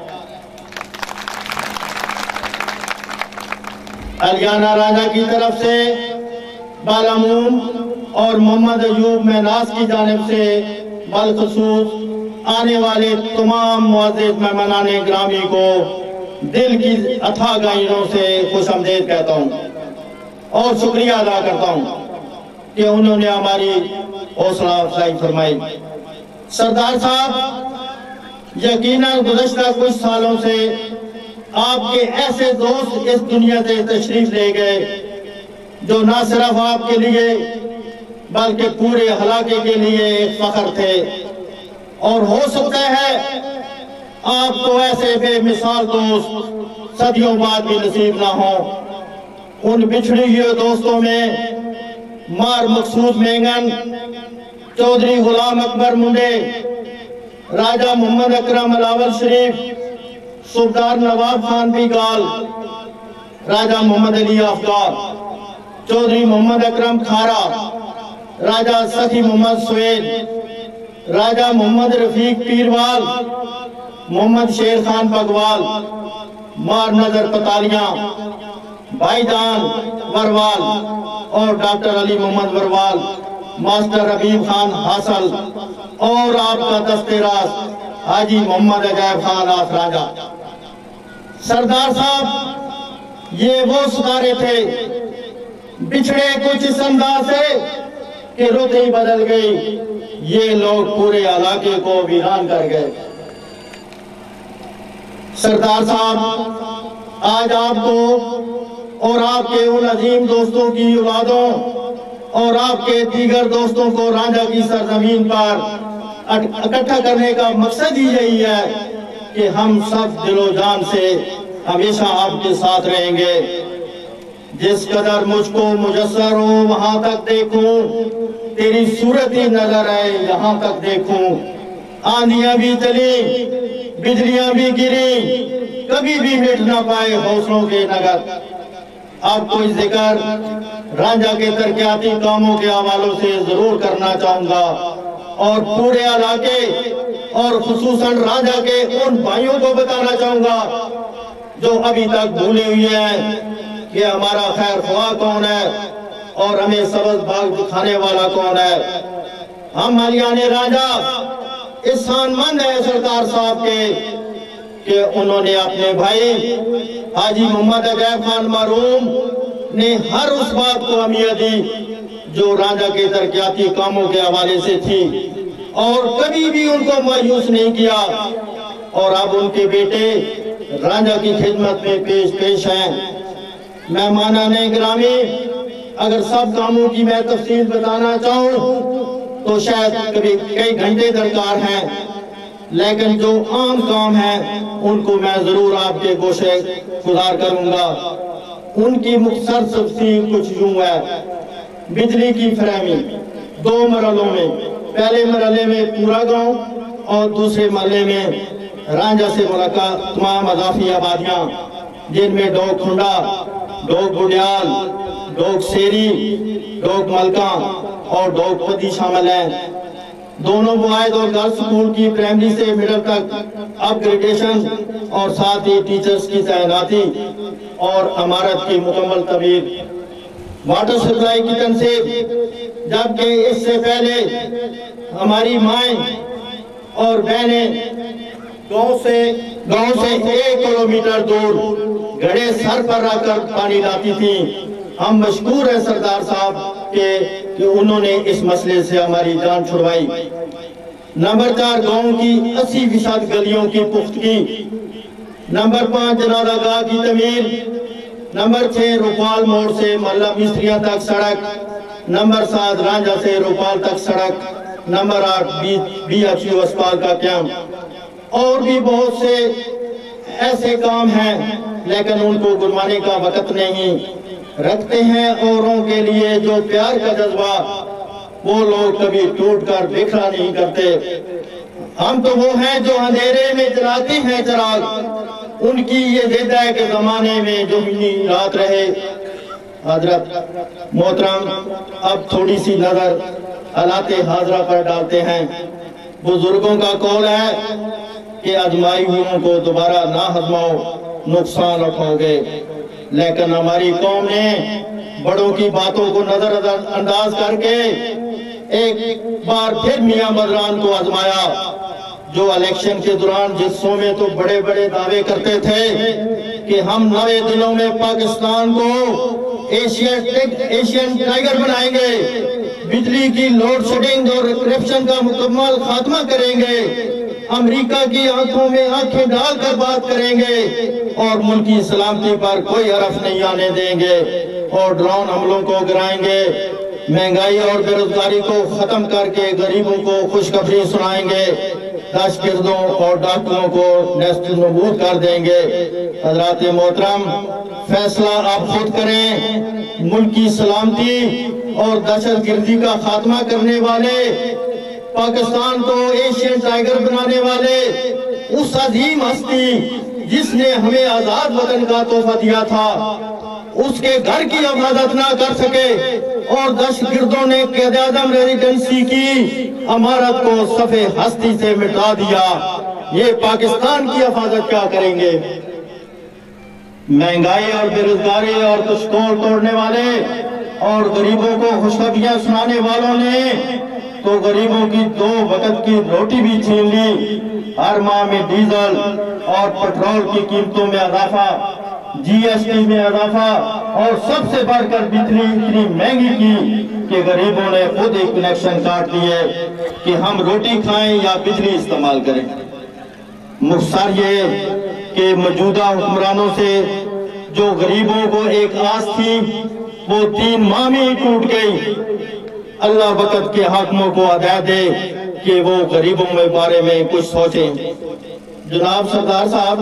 F: الیانہ رانجھا کی طرف سے بالعموم اور محمد ایوب میناس کی جانب سے بالخصوص آنے والے تمام معزز مہمانان گرامی کو دل کی اتھاہ گہرائیوں سے خوش آمدید کہتا ہوں اور شکریہ ادا کرتا ہوں کہ انہوں نے ہماری حوصلہ افزائی فرمائی۔ سردار صاحب یقیناً گزشتہ کچھ سالوں سے آپ کے ایسے دوست اس دنیا سے تشریف لے گئے جو نہ صرف آپ کے لیے بلکہ پورے علاقے کے لیے ایک فخر تھے، اور ہو سکتا ہے آپ کو ایسے بے مثال دوست صدیوں بعد بھی نصیب نہ ہوں۔ ان بچھڑی ہوئے دوستوں میں مار مقصود مینگن، چودھری غلام اکبر منڈے، راجہ محمد اکرم علاول شریف، صوبدار نواب خان بیگال، راجہ محمد علی افغان، چودھری محمد اکرم کھارا، راجہ سخی محمد سویل، راجہ محمد رفیق پیروال، محمد شیر خان بگوال، مار نظر پتالیاں، بھائی جان وروال اور ڈاکٹر علی محمد وروال، ماسٹر حبیب خان حاصل اور آپ کا دستِ راست حاجی محمد عجیب خان آسراجہ۔ سردار صاحب یہ وہ ستارے تھے بچھڑے کچھ اس انداز سے کہ رت ہی بدل گئی، یہ لوگ پورے علاقے کو ویران کر گئے۔ سردار صاحب آج آپ کو اور آپ کے ان عظیم دوستوں کی اولادوں اور آپ کے دیگر دوستوں کو رانجھا کی سرزمین پر اکٹھا کرنے کا مقصد ہی یہی ہے کہ ہم سب دل و جان سے ہمیشہ آپ کے ساتھ رہیں گے۔ جس قدر مجھ کو مجسر ہو وہاں تک دیکھوں، تیری صورت ہی نظر ہے یہاں تک دیکھوں۔ آندھیاں بھی چلی، بجلیاں بھی گری، کبھی بھی مٹ نہ پائے حوصلوں کے نگر۔ اب کوئی ذکر رانجھا کے ترقیاتی کاموں کے حوالوں سے ضرور کرنا چاہوں گا، اور پورے علاقے اور خصوصاً رانجھا کے ان بھائیوں کو بتانا چاہوں گا جو ابھی تک بھولے ہوئے ہیں کہ ہمارا خیر خواہ کون ہے اور ہمیں سبز باغ دکھانے والا کون ہے۔ ہم اہلیان رانجھا احسان مند ہے سردار صاحب کے کہ انہوں نے اپنے بھائی حاجی محمد عجیب خان معروم نے ہر اس بات کو اہمیت دی جو رانجھا کے ترقیاتی کاموں کے حوالے سے تھی اور کبھی بھی ان کو مایوس نہیں کیا، اور اب ان کے بیٹے رانجھا کی خدمت میں پیش ہیں۔ مہمانان گرامی، اگر سب کاموں کی میں تفصیل بتانا چاہوں تو شاید کبھی کئی گھنٹے درکار ہیں، لیکن جو عام کام ہیں ان کو میں ضرور آپ کے گوشے گزار کروں گا۔ ان کی مختصر تفصیل کچھ یوں ہے۔ بجلی کی فراہمی 2 مرحلوں میں، پہلے مرحلے میں پورا گاؤں اور دوسرے مرحلے میں رانجھا سے ملاقات تمام اضافی آبادیاں جن میں ڈوگ کھنڈا، ڈوگ بڈیال، ڈوگ سیری، ڈوگ ملکہ اور ڈوگ پدی شامل ہیں۔ دونوں بوائز اور گرلز سکول کی پرائمری سے مڈل تک اپ گریڈیشن اور ساتھ ہی ٹیچرز کی تعیناتی اور عمارت کی مکمل تعمیر۔ واٹر سپلائی کی تنصیب، جبکہ اس سے پہلے ہماری مائیں اور بہنیں گاؤں سے 1 کلومیٹر دور گھڑے سر پر رکھ کر پانی لاتی تھیں۔ ہم مشکور ہیں سردار صاحب کہ انہوں نے اس مسئلے سے ہماری جان چھڑوائی۔ نمبر 4 گاؤں کی 80% گلیوں کی پختگی۔ نمبر 5 جنازہ گاہ کی تعمیر۔ نمبر 6 روپال موڑ سے محلہ مستریاں تک سڑک۔ نمبر 7 رانجھا سے روپال تک سڑک۔ نمبر 8 BHU اسپتال کا قیام۔ اور بھی بہت سے ایسے کام ہیں لیکن ان کو گنوانے کا وقت نہیں رکھتے ہیں۔ اوروں کے لیے جو پیار کا جذبہ وہ لوگ کبھی ٹوٹ کر بکھرا نہیں کرتے۔ ہم تو وہ ہیں جو اندھیرے میں جلاتے ہیں چراغ، ان کی یہ ضد ہے کہ زمانے میں جو رات رہے۔ حضرت محترم، اب تھوڑی سی نظر حالات حاضرہ پر ڈالتے ہیں۔ بزرگوں کا قول ہے کہ آزمائی ہوئوں کو دوبارہ نہ آزماؤ، نقصان اٹھاؤ گے، لیکن ہماری قوم نے بڑوں کی باتوں کو نظر انداز کر کے ایک بار پھر میاں بدران کو آزمایا، جو الیکشن کے دوران جلسوں میں تو بڑے بڑے دعوے کرتے تھے کہ ہم 9 دنوں میں پاکستان کو ایشین ٹائیگر بنائیں گے، بجلی کی لوڈ شیڈنگ اور کرپشن کا مکمل خاتمہ کریں گے، امریکہ کی آنکھوں میں آنکھیں ڈال کر بات کریں گے اور ملکی سلامتی پر کوئی حرف نہیں آنے دیں گے اور ڈرون حملوں کو گرائیں گے، مہنگائی اور بے روزگاری کو ختم کر کے غریبوں کو خوشخبری سنائیں گے، دہشت گردوں اور ڈاکوؤں کو نیست نابود کر دیں گے۔ حضرات محترم، فیصلہ آپ خود کریں۔ ملکی سلامتی اور دہشت گردی کا خاتمہ کرنے والے، پاکستان کو ایشین ٹائیگر بنانے والے اس عظیم ہستی جس نے ہمیں آزاد وطن کا تحفہ دیا تھا، اس کے گھر کی حفاظت نہ کر سکے اور دہشت گردوں نے قائد اعظم ریزیڈنسی کی عمارت کو صفحے ہستی سے مٹا دیا، یہ پاکستان کی حفاظت کیا کریں گے؟ مہنگائی اور بے روزگاری اور دستور توڑنے والے اور غریبوں کو خوشخبریاں سنانے والوں نے تو غریبوں کی 2 وقت کی روٹی بھی چھین لی۔ ہر ماہ میں ڈیزل اور پٹرول کی قیمتوں میں اضافہ، GST میں اضافہ اور سب سے بڑھ کر بجلی اتنی مہنگی کی کہ غریبوں نے خود ایک کنیکشن کاٹ دیے کہ ہم روٹی کھائیں یا بجلی استعمال کریں۔ مختصر یہ کہ موجودہ حکمرانوں سے جو غریبوں کو ایک آس تھی وہ 3 ماہ میں ہی ٹوٹ گئی۔ اللہ وقت کے حاکموں کو ہدایت دے کہ وہ غریبوں کے بارے میں کچھ سوچیں۔ جناب سردار صاحب،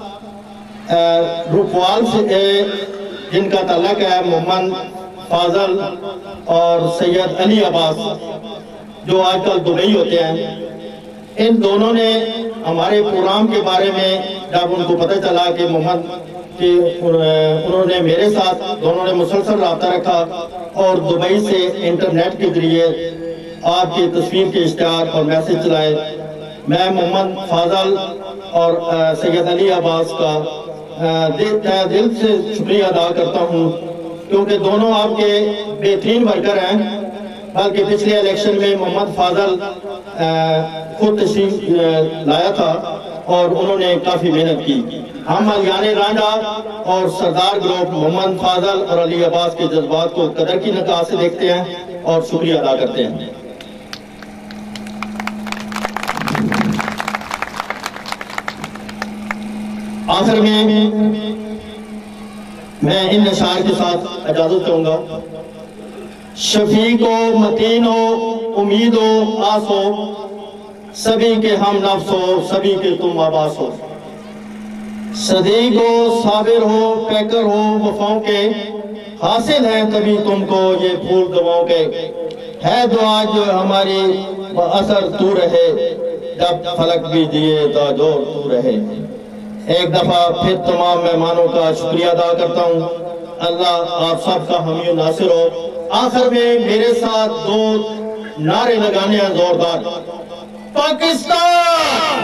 F: روپوال سے جن کا تعلق ہے محمد فاضل اور سید علی عباس جو آج کل دبئی ہوتے ہیں، ان دونوں نے ہمارے پروگرام کے بارے میں جب ان کو پتہ چلا کہ انہوں نے میرے ساتھ دونوں نے مسلسل رابطہ رکھا اور دبئی سے انٹرنیٹ کے ذریعے آپ کی تصویر کے اشتہار اور میسج چلائے۔ میں محمد فاضل اور سید علی عباس کا دل سے شکریہ ادا کرتا ہوں کیونکہ دونوں آپ کے بہترین ورکر ہیں، بلکہ پچھلے الیکشن میں محمد فاضل خود تشریف لایا تھا اور انہوں نے کافی محنت کی. ہم الیان رانجھا اور سردار گروپ محمد فاضل اور علی عباس کے جذبات کو قدر کی نگاہ سے دیکھتے ہیں اور شکریہ ادا کرتے ہیں. آخر میں میں ان اشعار کے ساتھ اجازت چاہوں گا. شفیق ہو، متین ہو، امید ہو، آس ہو، سبھی کے ہم نفس ہو، سبھی کے تم آباس ہو. صدیق ہو، صابر ہو، پیکر ہو، وفاؤں کے حاصل ہیں تبھی تم کو یہ پھول دواؤں کے. ہے دعا جو ہماری اثر تو رہے، جب فلک بھی دیے تاجور تو رہے. ایک دفعہ پھر تمام مہمانوں کا شکریہ ادا کرتا ہوں. اللہ آپ سب کا حامی و ناصر ہو. آخر میں میرے ساتھ دو نعرے لگانے ہیں زوردار. پاکستان،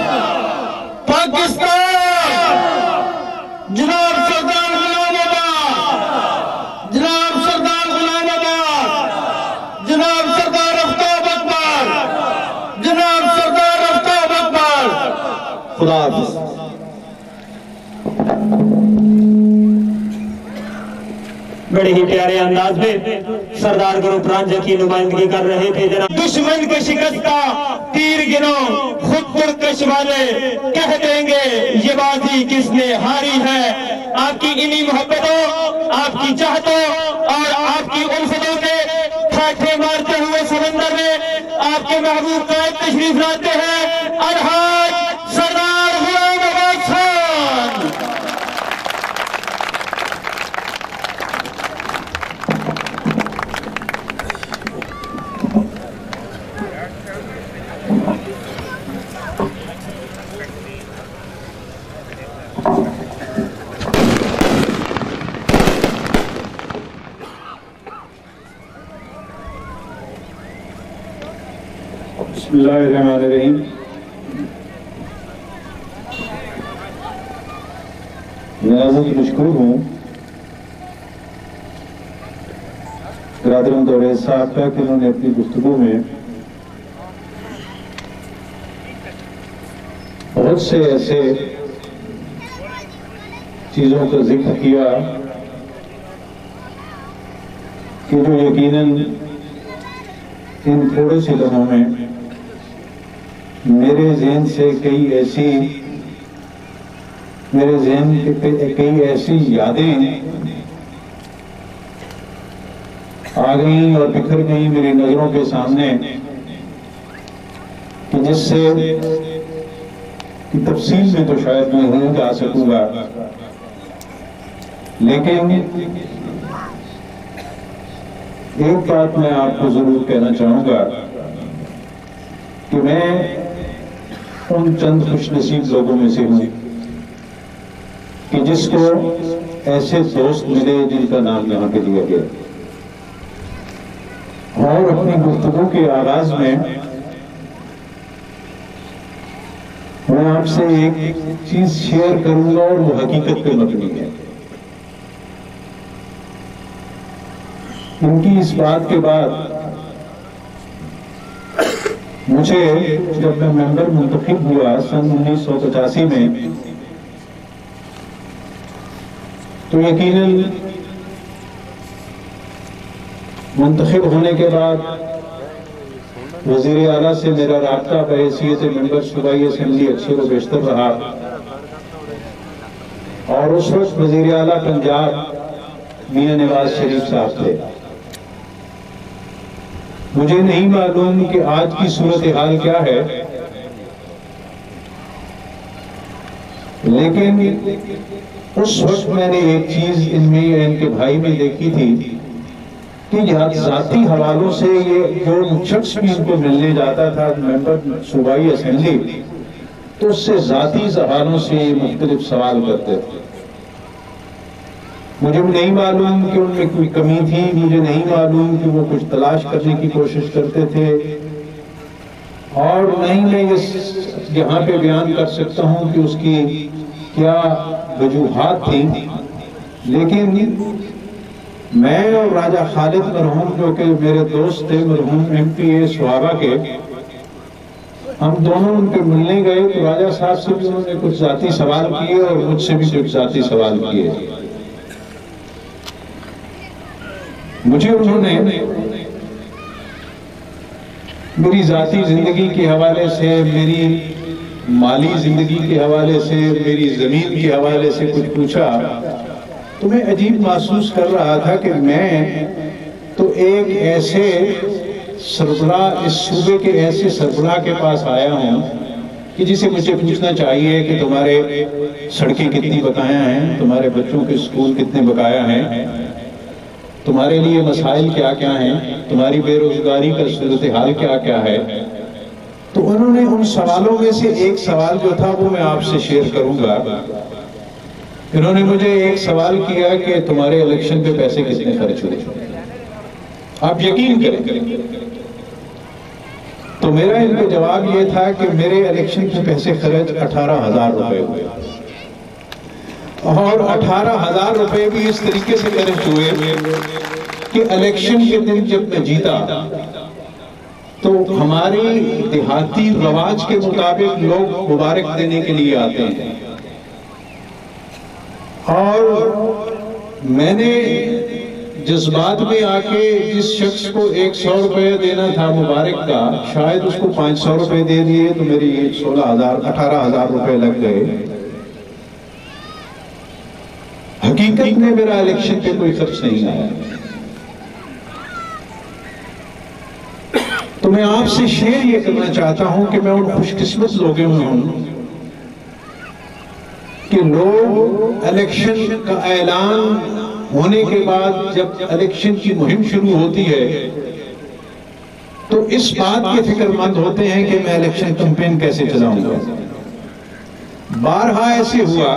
F: پاکستان، جناب سردار غلام آباد، جناب سردار غلام آباد، جناب سردار آفتاب اکبر، جناب سردار آفتاب اکبر. خدا حافظ.
G: بڑے ہی پیارے انداز میں سردار گروپ رانجھا کی نمائندگی کر رہے تھے جناب. دشمن کے شکست کا تیر گنو، خود پرکش والے کہہ دیں گے یہ بازی کس نے ہاری ہے. آپ کی انہی محبتوں، آپ کی چاہتوں اور آپ کی الفتوں کے ٹھاٹھے مارتے ہوئے سمندر میں آپ کے محبوب قائد تشریف لاتے ہیں الحاج سردار غلام آباد خان.
H: بسم اللہ الرحمن الرحیم. میں عزت مشکور ہوں برادران دورے صاحب کا کہ انہوں نے اپنی گفتگو میں بہت سے ایسے چیزوں کا ذکر کیا کہ جو یقیناً ان تھوڑے سے لمحوں میں میرے ذہن سے کئی ایسی یادیں آ گئیں اور بکھر گئیں میری نظروں کے سامنے کہ جس سے تفصیل میں تو شاید میں نہیں جا سکوں گا، لیکن ایک بات میں آپ کو ضرور کہنا چاہوں گا کہ میں ان چند خوش نصیب لوگوں میں سے ہوں کہ جس کو ایسے دوست ملے جن کا نام یہاں پہ لیا گیا. اور اپنی گفتگو کے آغاز میں آپ سے ایک چیز شیئر کروں گا اور وہ حقیقت پہ مبنی ہے. ان کی اس بات کے بعد مجھے جب میں ممبر منتخب ہوا سن 1985 میں تو یقیناً منتخب ہونے کے بعد وزیر اعلیٰ سے میرا رابطہ بحیثیت ممبر صوبائی اسمبلی اکثر و بیشتر رہا، اور اس وقت وزیر اعلیٰ پنجاب میاں نواز شریف صاحب تھے. مجھے نہیں معلوم کہ آج کی صورتحال کیا ہے، لیکن اس وقت میں نے ایک چیز ان میں ان کے بھائی میں دیکھی تھی کہ ذاتی حوالوں سے یہ جو شخص بھی ان کو ملنے جاتا تھا ممبر صوبائی اسمبلی، تو اس سے ذاتی حوالوں سے یہ مختلف سوال کرتے تھے. مجھے نہیں معلوم کہ ان میں کوئی کمی تھی، مجھے نہیں معلوم کہ وہ کچھ تلاش کرنے کی کوشش کرتے تھے، اور نہیں میں یہاں پہ بیان کر سکتا ہوں کہ اس کی کیا وجوہات تھیں. لیکن میں اور راجہ خالد مرحوم جو کہ میرے دوست تھے، مرحوم ایم پی اے سوابہ کے، ہم دونوں ان کے ملنے گئے تو راجہ صاحب سے بھی انہوں نے کچھ ذاتی سوال کیے اور مجھ سے بھی کچھ ذاتی سوال کیے. مجھے انہوں نے میری ذاتی زندگی کے حوالے سے، میری مالی زندگی کے حوالے سے، میری زمین کے حوالے سے کچھ پوچھا تو میں عجیب محسوس کر رہا تھا کہ میں تو ایک ایسے سربراہ، اس صوبے کے ایسے سربراہ کے پاس آیا ہوں کہ جسے مجھے پوچھنا چاہیے کہ تمہارے سڑکیں کتنی بقایا ہیں، تمہارے بچوں کے اسکول کتنے بقایا ہیں، تمہارے لیے مسائل کیا کیا ہیں، تمہاری بے روزگاری کا صورتحال کیا کیا ہے. تو انہوں نے ان سوالوں میں سے ایک سوال جو تھا وہ میں آپ سے شیئر کروں گا. انہوں نے مجھے ایک سوال کیا کہ تمہارے الیکشن پہ پیسے کتنے خرچ ہوئے. آپ یقین کریں تو میرا ان کو جواب یہ تھا کہ میرے الیکشن پہ پیسے خرچ 18,000 روپے ہوئے، اور 18,000 روپے بھی اس طریقے سے خرچ ہوئے کہ الیکشن کے دن جب میں جیتا تو ہماری دیہاتی رواج کے مطابق لوگ مبارک دینے کے لیے آتے ہیں، اور میں نے جذبات میں آ کے جس شخص کو 100 روپے دینا تھا مبارک کا، شاید اس کو 500 روپے دے دیے تو میری 18,000 روپے لگ گئے. حقیقت میں میرا الیکشن پہ کوئی خرچ نہیں آیا. تو میں آپ سے شیئر یہ کرنا چاہتا ہوں کہ میں ان خوش قسمت لوگوں میں ہوں کہ لوگ الیکشن کا اعلان ہونے کے بعد جب الیکشن کی مہم شروع ہوتی ہے تو اس بات کے فکر مند ہوتے ہیں کہ میں الیکشن کمپین کیسے چلاؤں گا. بارہا ایسے ہوا.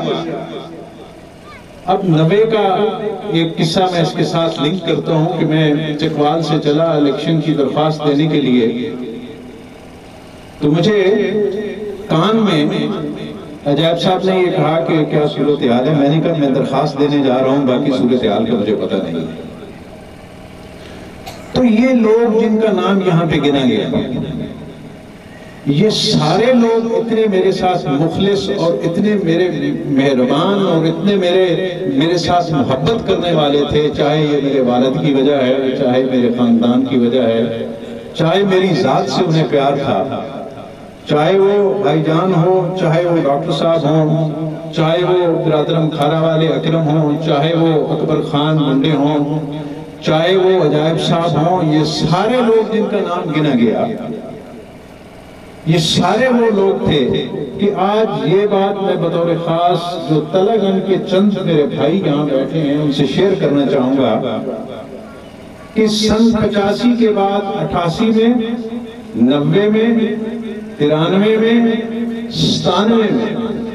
H: اب 90 کا ایک قصہ میں اس کے ساتھ لنک کرتا ہوں کہ میں چکوال سے چلا الیکشن کی درخواست دینے کے لیے، تو مجھے کان میں عجائب صاحب نے یہ کہا کہ کیا صورتحال ہے. میں نے کہا میں درخواست دینے جا رہا ہوں، باقی صورتحال کا مجھے پتہ نہیں. تو یہ لوگ جن کا نام یہاں پہ گنا گیا، یہ سارے لوگ اتنے میرے ساتھ مخلص اور اتنے میرے مہربان اور اتنے میرے ساتھ محبت کرنے والے تھے، چاہے یہ میرے والد کی وجہ ہے، چاہے میرے خاندان کی وجہ ہے، چاہے میری ذات سے انہیں پیار تھا، چاہے وہ بھائی جان ہو، چاہے وہ ڈاکٹر صاحب ہوں، چاہے وہ برادرم کھارا والے اکرم ہوں، چاہے وہ اکبر خان منڈے ہوں، چاہے وہ عجائب صاحب ہوں. یہ سارے لوگ جن کا نام گنا گیا، یہ سارے وہ لوگ تھے کہ آج یہ بات میں بطور خاص جو تلگن کے چند میرے بھائی یہاں بیٹھے ہیں ان سے شیئر کرنا چاہوں گا کہ سن 85 کے بعد 88 میں، 90 میں، 93 میں، 97 میں،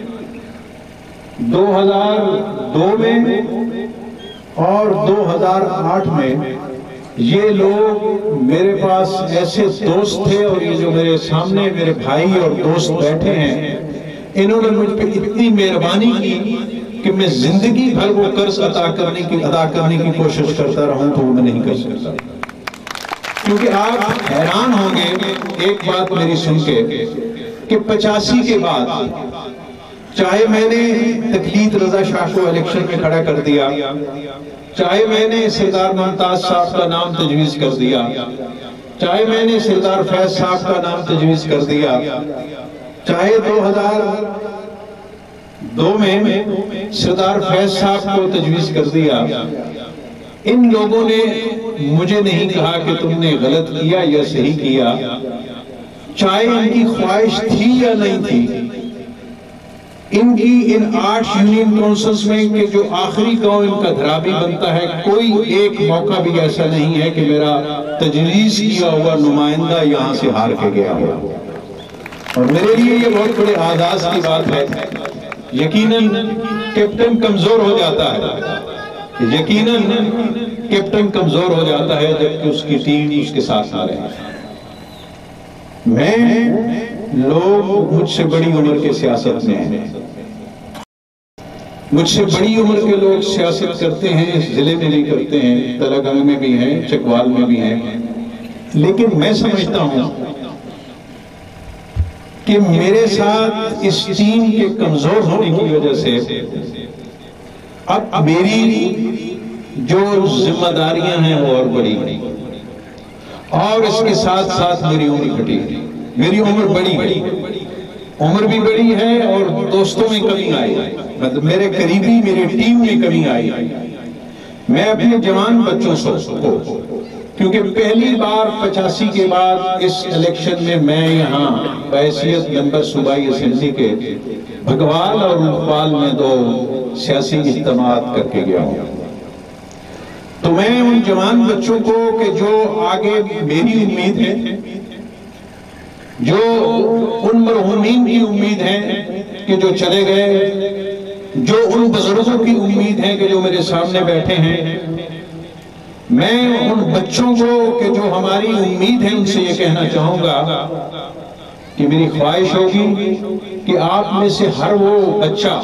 H: 2002 میں اور 2008 میں یہ لوگ میرے پاس ایسے دوست تھے، اور یہ جو میرے سامنے میرے بھائی اور دوست بیٹھے ہیں، انہوں نے مجھ پہ اتنی مہربانی کی کہ میں زندگی بھر وہ قرض ادا کرنے کی کوشش کرتا رہوں تو وہ میں نہیں کر سکتا. کیونکہ آپ حیران ہوں گے ایک بات میری سن کے کہ 85 کے بعد چاہے میں نے تقلید رضا شاہ کو الیکشن میں کھڑا کر دیا، چاہے میں نے سردار ممتاز صاحب کا نام تجویز کر دیا، چاہے میں نے سردار فیض صاحب کا نام تجویز کر دیا، چاہے 2002 میں سردار فیض صاحب کو تجویز کر دیا، ان لوگوں نے مجھے نہیں کہا کہ تم نے غلط کیا یا صحیح کیا، چاہے ان کی خواہش تھی یا نہیں تھی. ان کی ان 8 یونین کونسلز میں کہ جو آخری قوم ان کا دھرابی بنتا ہے، کوئی ایک موقع بھی ایسا نہیں ہے کہ میرا تجویز کیا ہوا نمائندہ یہاں سے ہار کے گیا ہوا. اور میرے لیے یہ بہت بڑے اعزاز کی بات ہے. یقیناً کیپٹن کمزور ہو جاتا ہے، یقیناً کیپٹن کمزور ہو جاتا ہے جبکہ اس کی ٹیم اس کے ساتھ نہ رہے. لوگ مجھ سے بڑی عمر کے سیاست میں ہیں، مجھ سے بڑی عمر کے لوگ سیاست کرتے ہیں، اس ضلع میں بھی کرتے ہیں، تلگنگ میں بھی ہیں، چکوال میں بھی ہیں. لیکن میں سمجھتا ہوں کہ میرے ساتھ اس ٹیم کے کمزور ہونے کی وجہ سے اب میری جو ذمہ داریاں ہیں وہ اور بڑی اور اس کے ساتھ ساتھ میری عمر گھٹی، میری عمر بڑی ہے، عمر بھی بڑی ہے اور دوستوں میں کمی آئی، مطلب میرے قریبی میری ٹیم میں کمی آئی۔ میں اپنے جوان بچوں کو، کیونکہ پہلی بار 85 کے بعد اس الیکشن میں یہاں بحیثیت ممبر صوبائی اسمبلی کے بھگوال اور لکھپال میں 2 سیاسی اجتماعات کر کے گیا ہوں، تو میں ان جوان بچوں کو کہ جو آگے میری امید ہے، جو ان مرحومین کی امید ہے کہ جو چلے گئے، جو ان بزرگوں کی امید ہے کہ جو میرے سامنے بیٹھے ہیں، میں ان بچوں کو کہ جو ہماری امید ہے ان سے یہ کہنا چاہوں گا کہ میری خواہش ہوگی کہ آپ میں سے ہر وہ بچہ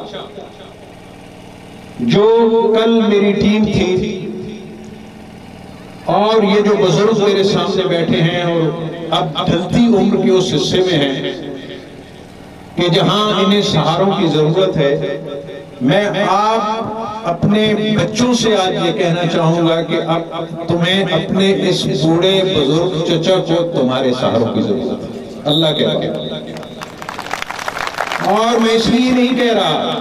H: جو کل میری ٹیم تھی اور یہ جو بزرگ میرے سامنے بیٹھے ہیں اور اب ڈھلتی عمر کے اس حصے میں ہیں کہ جہاں انہیں سہاروں کی ضرورت ہے، میں آپ اپنے بچوں سے آج یہ کہنا چاہوں گا کہ اب تمہیں اپنے اس بوڑھے بزرگ چچا کو تمہارے سہاروں کی ضرورت ہے، اللہ کے آگے۔ اور میں اس لیے نہیں کہہ رہا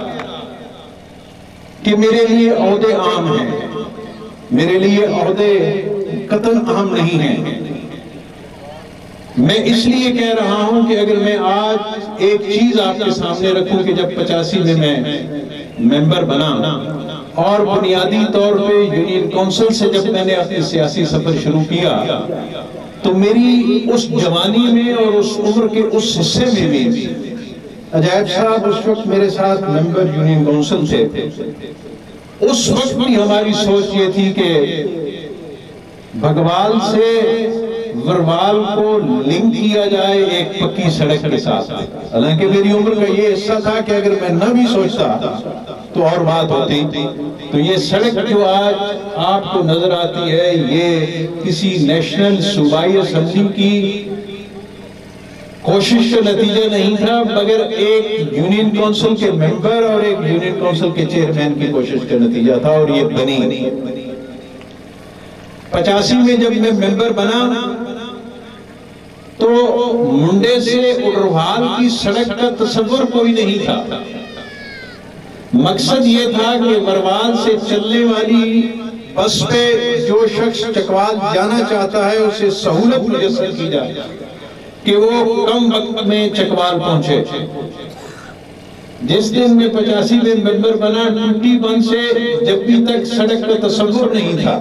H: کہ میرے لیے عہدے عام ہیں، میرے لیے عہدے قطعاً اہم نہیں ہیں، میں اس لیے کہہ رہا ہوں کہ اگر میں آج ایک چیز آپ کے سامنے رکھوں کہ جب 85 میں ممبر بنا اور بنیادی طور پہ یونین کونسل سے جب میں نے اپنی سیاسی سفر شروع کیا تو میری اس جوانی میں اور اس عمر کے اس حصے میں بھی عجائب صاحب اس وقت میرے ساتھ ممبر یونین کونسل تھے، اس وقت بھی ہماری سوچ یہ تھی کہ بھگوال سے وروال کو لنک کیا جائے ایک پکی سڑک کے ساتھ، حالانکہ میری عمر کا یہ حصہ تھا کہ اگر میں نہ بھی سوچتا تو اور بات ہوتی، تو یہ سڑک جو آج آپ کو نظر آتی ہے یہ کسی نیشنل صوبائی اسمبلی کی کوشش کا نتیجہ نہیں تھا، مگر ایک یونین کونسل کے ممبر اور ایک یونین کونسل کے چیئرمین کی کوشش کا نتیجہ تھا اور یہ بنی۔ 85 میں جب میں ممبر بنا تو منڈے سے اڈروال کی سڑک کا تصور کوئی نہیں تھا، مقصد یہ تھا کہ وروال سے چلنے والی بس پہ جو شخص چکوال جانا چاہتا ہے اسے سہولت میسر کی جائے کہ وہ کم وقت میں چکوال پہنچے۔ جس دن میں 85 میں ممبر بنا 21 سے جب بھی تک سڑک کا تصور نہیں تھا،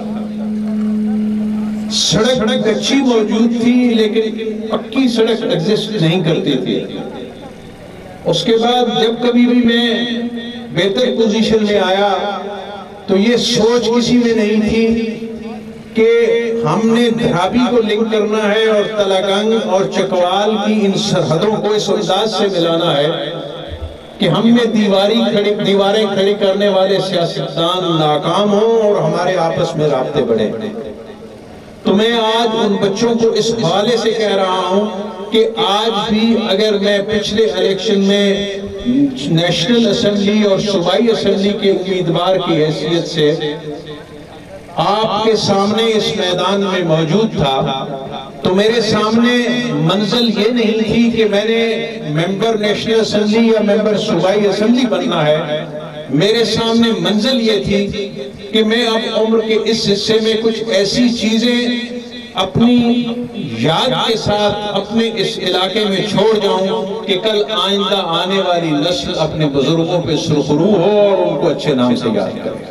H: سڑک اچھی موجود تھی لیکن پکی سڑک ایگزسٹ نہیں کرتی تھی۔ اس کے بعد جب کبھی بھی میں بہتر پوزیشن میں آیا تو یہ سوچ کسی میں نہیں تھی کہ ہم نے دھرابی کو لنک کرنا ہے اور تلاگنگ اور چکوال کی ان سرحدوں کو اس انداز سے ملانا ہے کہ ہم میں دیواریں کھڑی کرنے والے سیاستدان ناکام ہوں اور ہمارے آپس میں رابطے بڑھیں۔ تو میں آج ان بچوں کو اس حوالے سے کہہ رہا ہوں کہ آج بھی اگر میں پچھلے الیکشن میں نیشنل اسمبلی اور صوبائی اسمبلی کے امیدوار کی حیثیت سے آپ کے سامنے اس میدان میں موجود تھا تو میرے سامنے منزل یہ نہیں تھی کہ میں نے ممبر نیشنل اسمبلی یا ممبر صوبائی اسمبلی بننا ہے، میرے سامنے منزل یہ تھی کہ میں اب عمر کے اس حصے میں کچھ ایسی چیزیں اپنی یاد کے ساتھ اپنے اس علاقے میں چھوڑ جاؤں کہ کل آئندہ آنے والی نسل اپنے بزرگوں پہ سرخرو ہو اور ان کو اچھے نام سے یاد کرے۔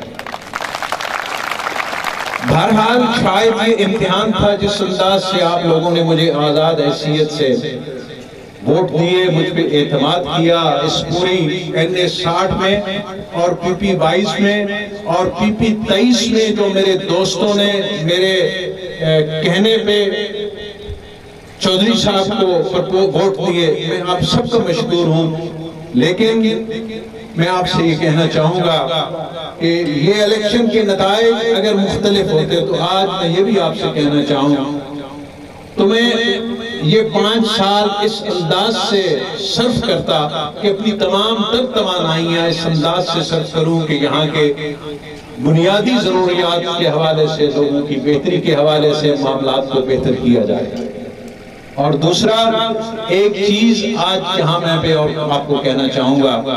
H: بہرحال شاید یہ امتحان تھا جس انداز سے آپ لوگوں نے مجھے آزاد حیثیت سے ووٹ دیے، مجھ پہ اعتماد کیا اس پوری NA 60 میں اور PP 22 میں اور PP 23 میں جو میرے دوستوں نے میرے کہنے پہ چودھری صاحب کو ووٹ دیے، میں آپ سب کو مشکور ہوں۔ لیکن میں آپ سے یہ کہنا چاہوں گا کہ یہ الیکشن کے نتائج اگر مختلف ہوتے تو آج میں یہ بھی آپ سے کہنا چاہوں تو میں یہ 5 سال اس انداز سے صرف کرتا کہ اپنی تمام تر توانائیاں اس انداز سے صرف کروں کہ یہاں کے بنیادی ضروریات کے حوالے سے، لوگوں کی بہتری کے حوالے سے معاملات کو بہتر کیا جائے۔ اور دوسرا ایک چیز آج یہاں میں اور آپ کو کہنا چاہوں گا،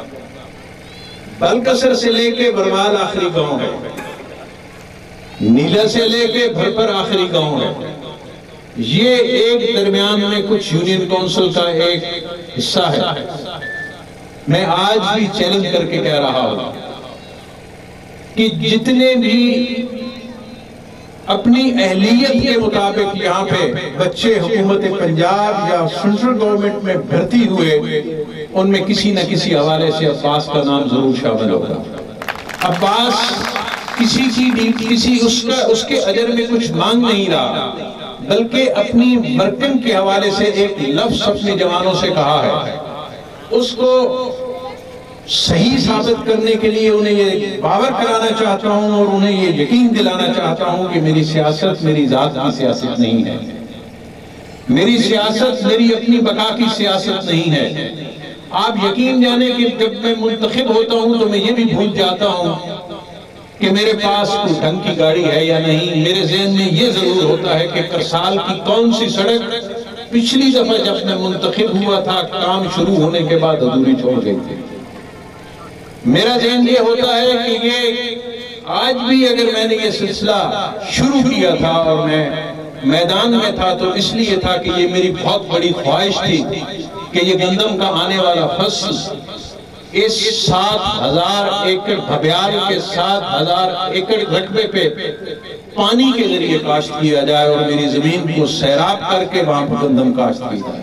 H: بلکسر سے لے کے برمال آخری گاؤں ہے، نیلا سے لے کے بھرپر آخری گاؤں ہے، یہ ایک درمیان میں کچھ یونین کونسل کا ایک حصہ ہے۔ میں آج بھی چیلنج کر کے کہہ رہا ہوں کہ جتنے بھی اپنی اہلیت کے مطابق یہاں پہ بچے حکومت پنجاب یا سینٹرل گورنمنٹ میں بھرتی ہوئے، ان میں کسی نہ کسی حوالے سے عباس کا نام ضرور شامل ہوگا۔ عباس کسی اس کے اجر میں کچھ مانگ نہیں رہا، بلکہ اپنی مرکن کے حوالے سے ایک لفظ اپنے جوانوں سے کہا ہے، اس کو صحیح ثابت کرنے کے لیے انہیں یہ باور کرانا چاہتا ہوں اور انہیں یہ یقین دلانا چاہتا ہوں کہ میری سیاست میری ذات کی سیاست نہیں ہے، میری سیاست میری اپنی بقا کی سیاست نہیں ہے۔ آپ یقین جانیں کہ جب میں منتخب ہوتا ہوں تو میں یہ بھی بھول جاتا ہوں کہ میرے پاس کوئی ڈھنگ کی گاڑی ہے یا نہیں، میرے ذہن میں یہ ضرور ہوتا ہے کہ کرسال کی کون سی سڑک پچھلی دفعہ جب میں منتخب ہوا تھا کام شروع ہونے کے بعد ادھوری چھوڑ گئی تھی۔ میرا ذہن یہ ہوتا ہے کہ یہ آج بھی اگر میں نے یہ سلسلہ شروع کیا تھا اور میں میدان میں تھا تو اس لیے تھا کہ یہ میری بہت بڑی خواہش تھی کہ یہ گندم کا آنے والا فصل اس 7,000 ایکڑ بھبیال کے 7,000 ایکڑ رقبے پہ پانی کے ذریعے کاشت کیا جائے اور میری زمین کو سیراب کر کے وہاں پر گندم کاشت کی جائے۔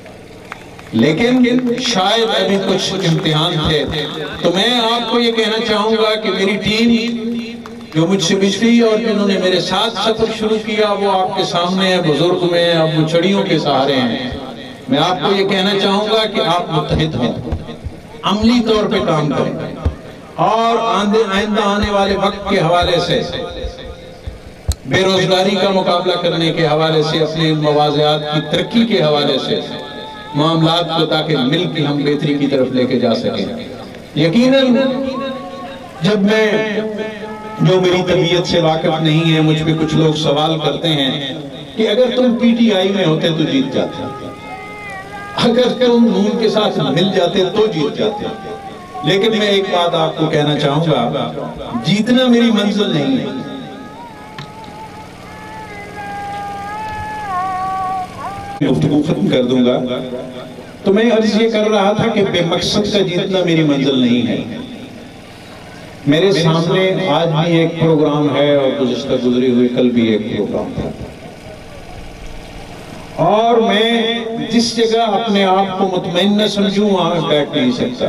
H: لیکن شاید ابھی کچھ امتحان تھے، تو میں آپ کو یہ کہنا چاہوں گا کہ میری ٹیم جو مجھ سے بچھی اور جنہوں نے میرے ساتھ سفر شروع کیا وہ آپ کے سامنے ہیں، بزرگ میں اب وہ چھڑیوں کے سہارے ہیں۔ میں آپ کو یہ کہنا چاہوں گا کہ آپ متحد ہوں، عملی طور پہ کام کریں اور آئندہ آنے والے وقت کے حوالے سے بے روزگاری کا مقابلہ کرنے کے حوالے سے، اپنے مواضعات کی ترقی کے حوالے سے معاملات کو تاکہ مل کے ہم بہتری کی طرف لے کے جا سکیں۔ یقیناً جب میں جو میری طبیعت سے واقف نہیں ہے، مجھ پہ کچھ لوگ سوال کرتے ہیں کہ اگر تم پی ٹی آئی میں ہوتے تو جیت جاتے، اگر تم نون کے ساتھ مل جاتے تو جیت جاتے۔ لیکن میں ایک بات آپ کو کہنا چاہوں گا، جیتنا میری منزل نہیں ہے۔ گفتگو ختم کر دوں گا تو میں عرض یہ کر رہا تھا کہ بے مقصد کا جیتنا میری منزل نہیں ہے۔ میرے سامنے آج بھی ایک پروگرام ہے اور گزشتہ گزری ہوئی کل بھی ایک پروگرام تھا، اور میں جس جگہ اپنے آپ کو مطمئن نہ سمجھوں وہاں بیٹھ نہیں سکتا۔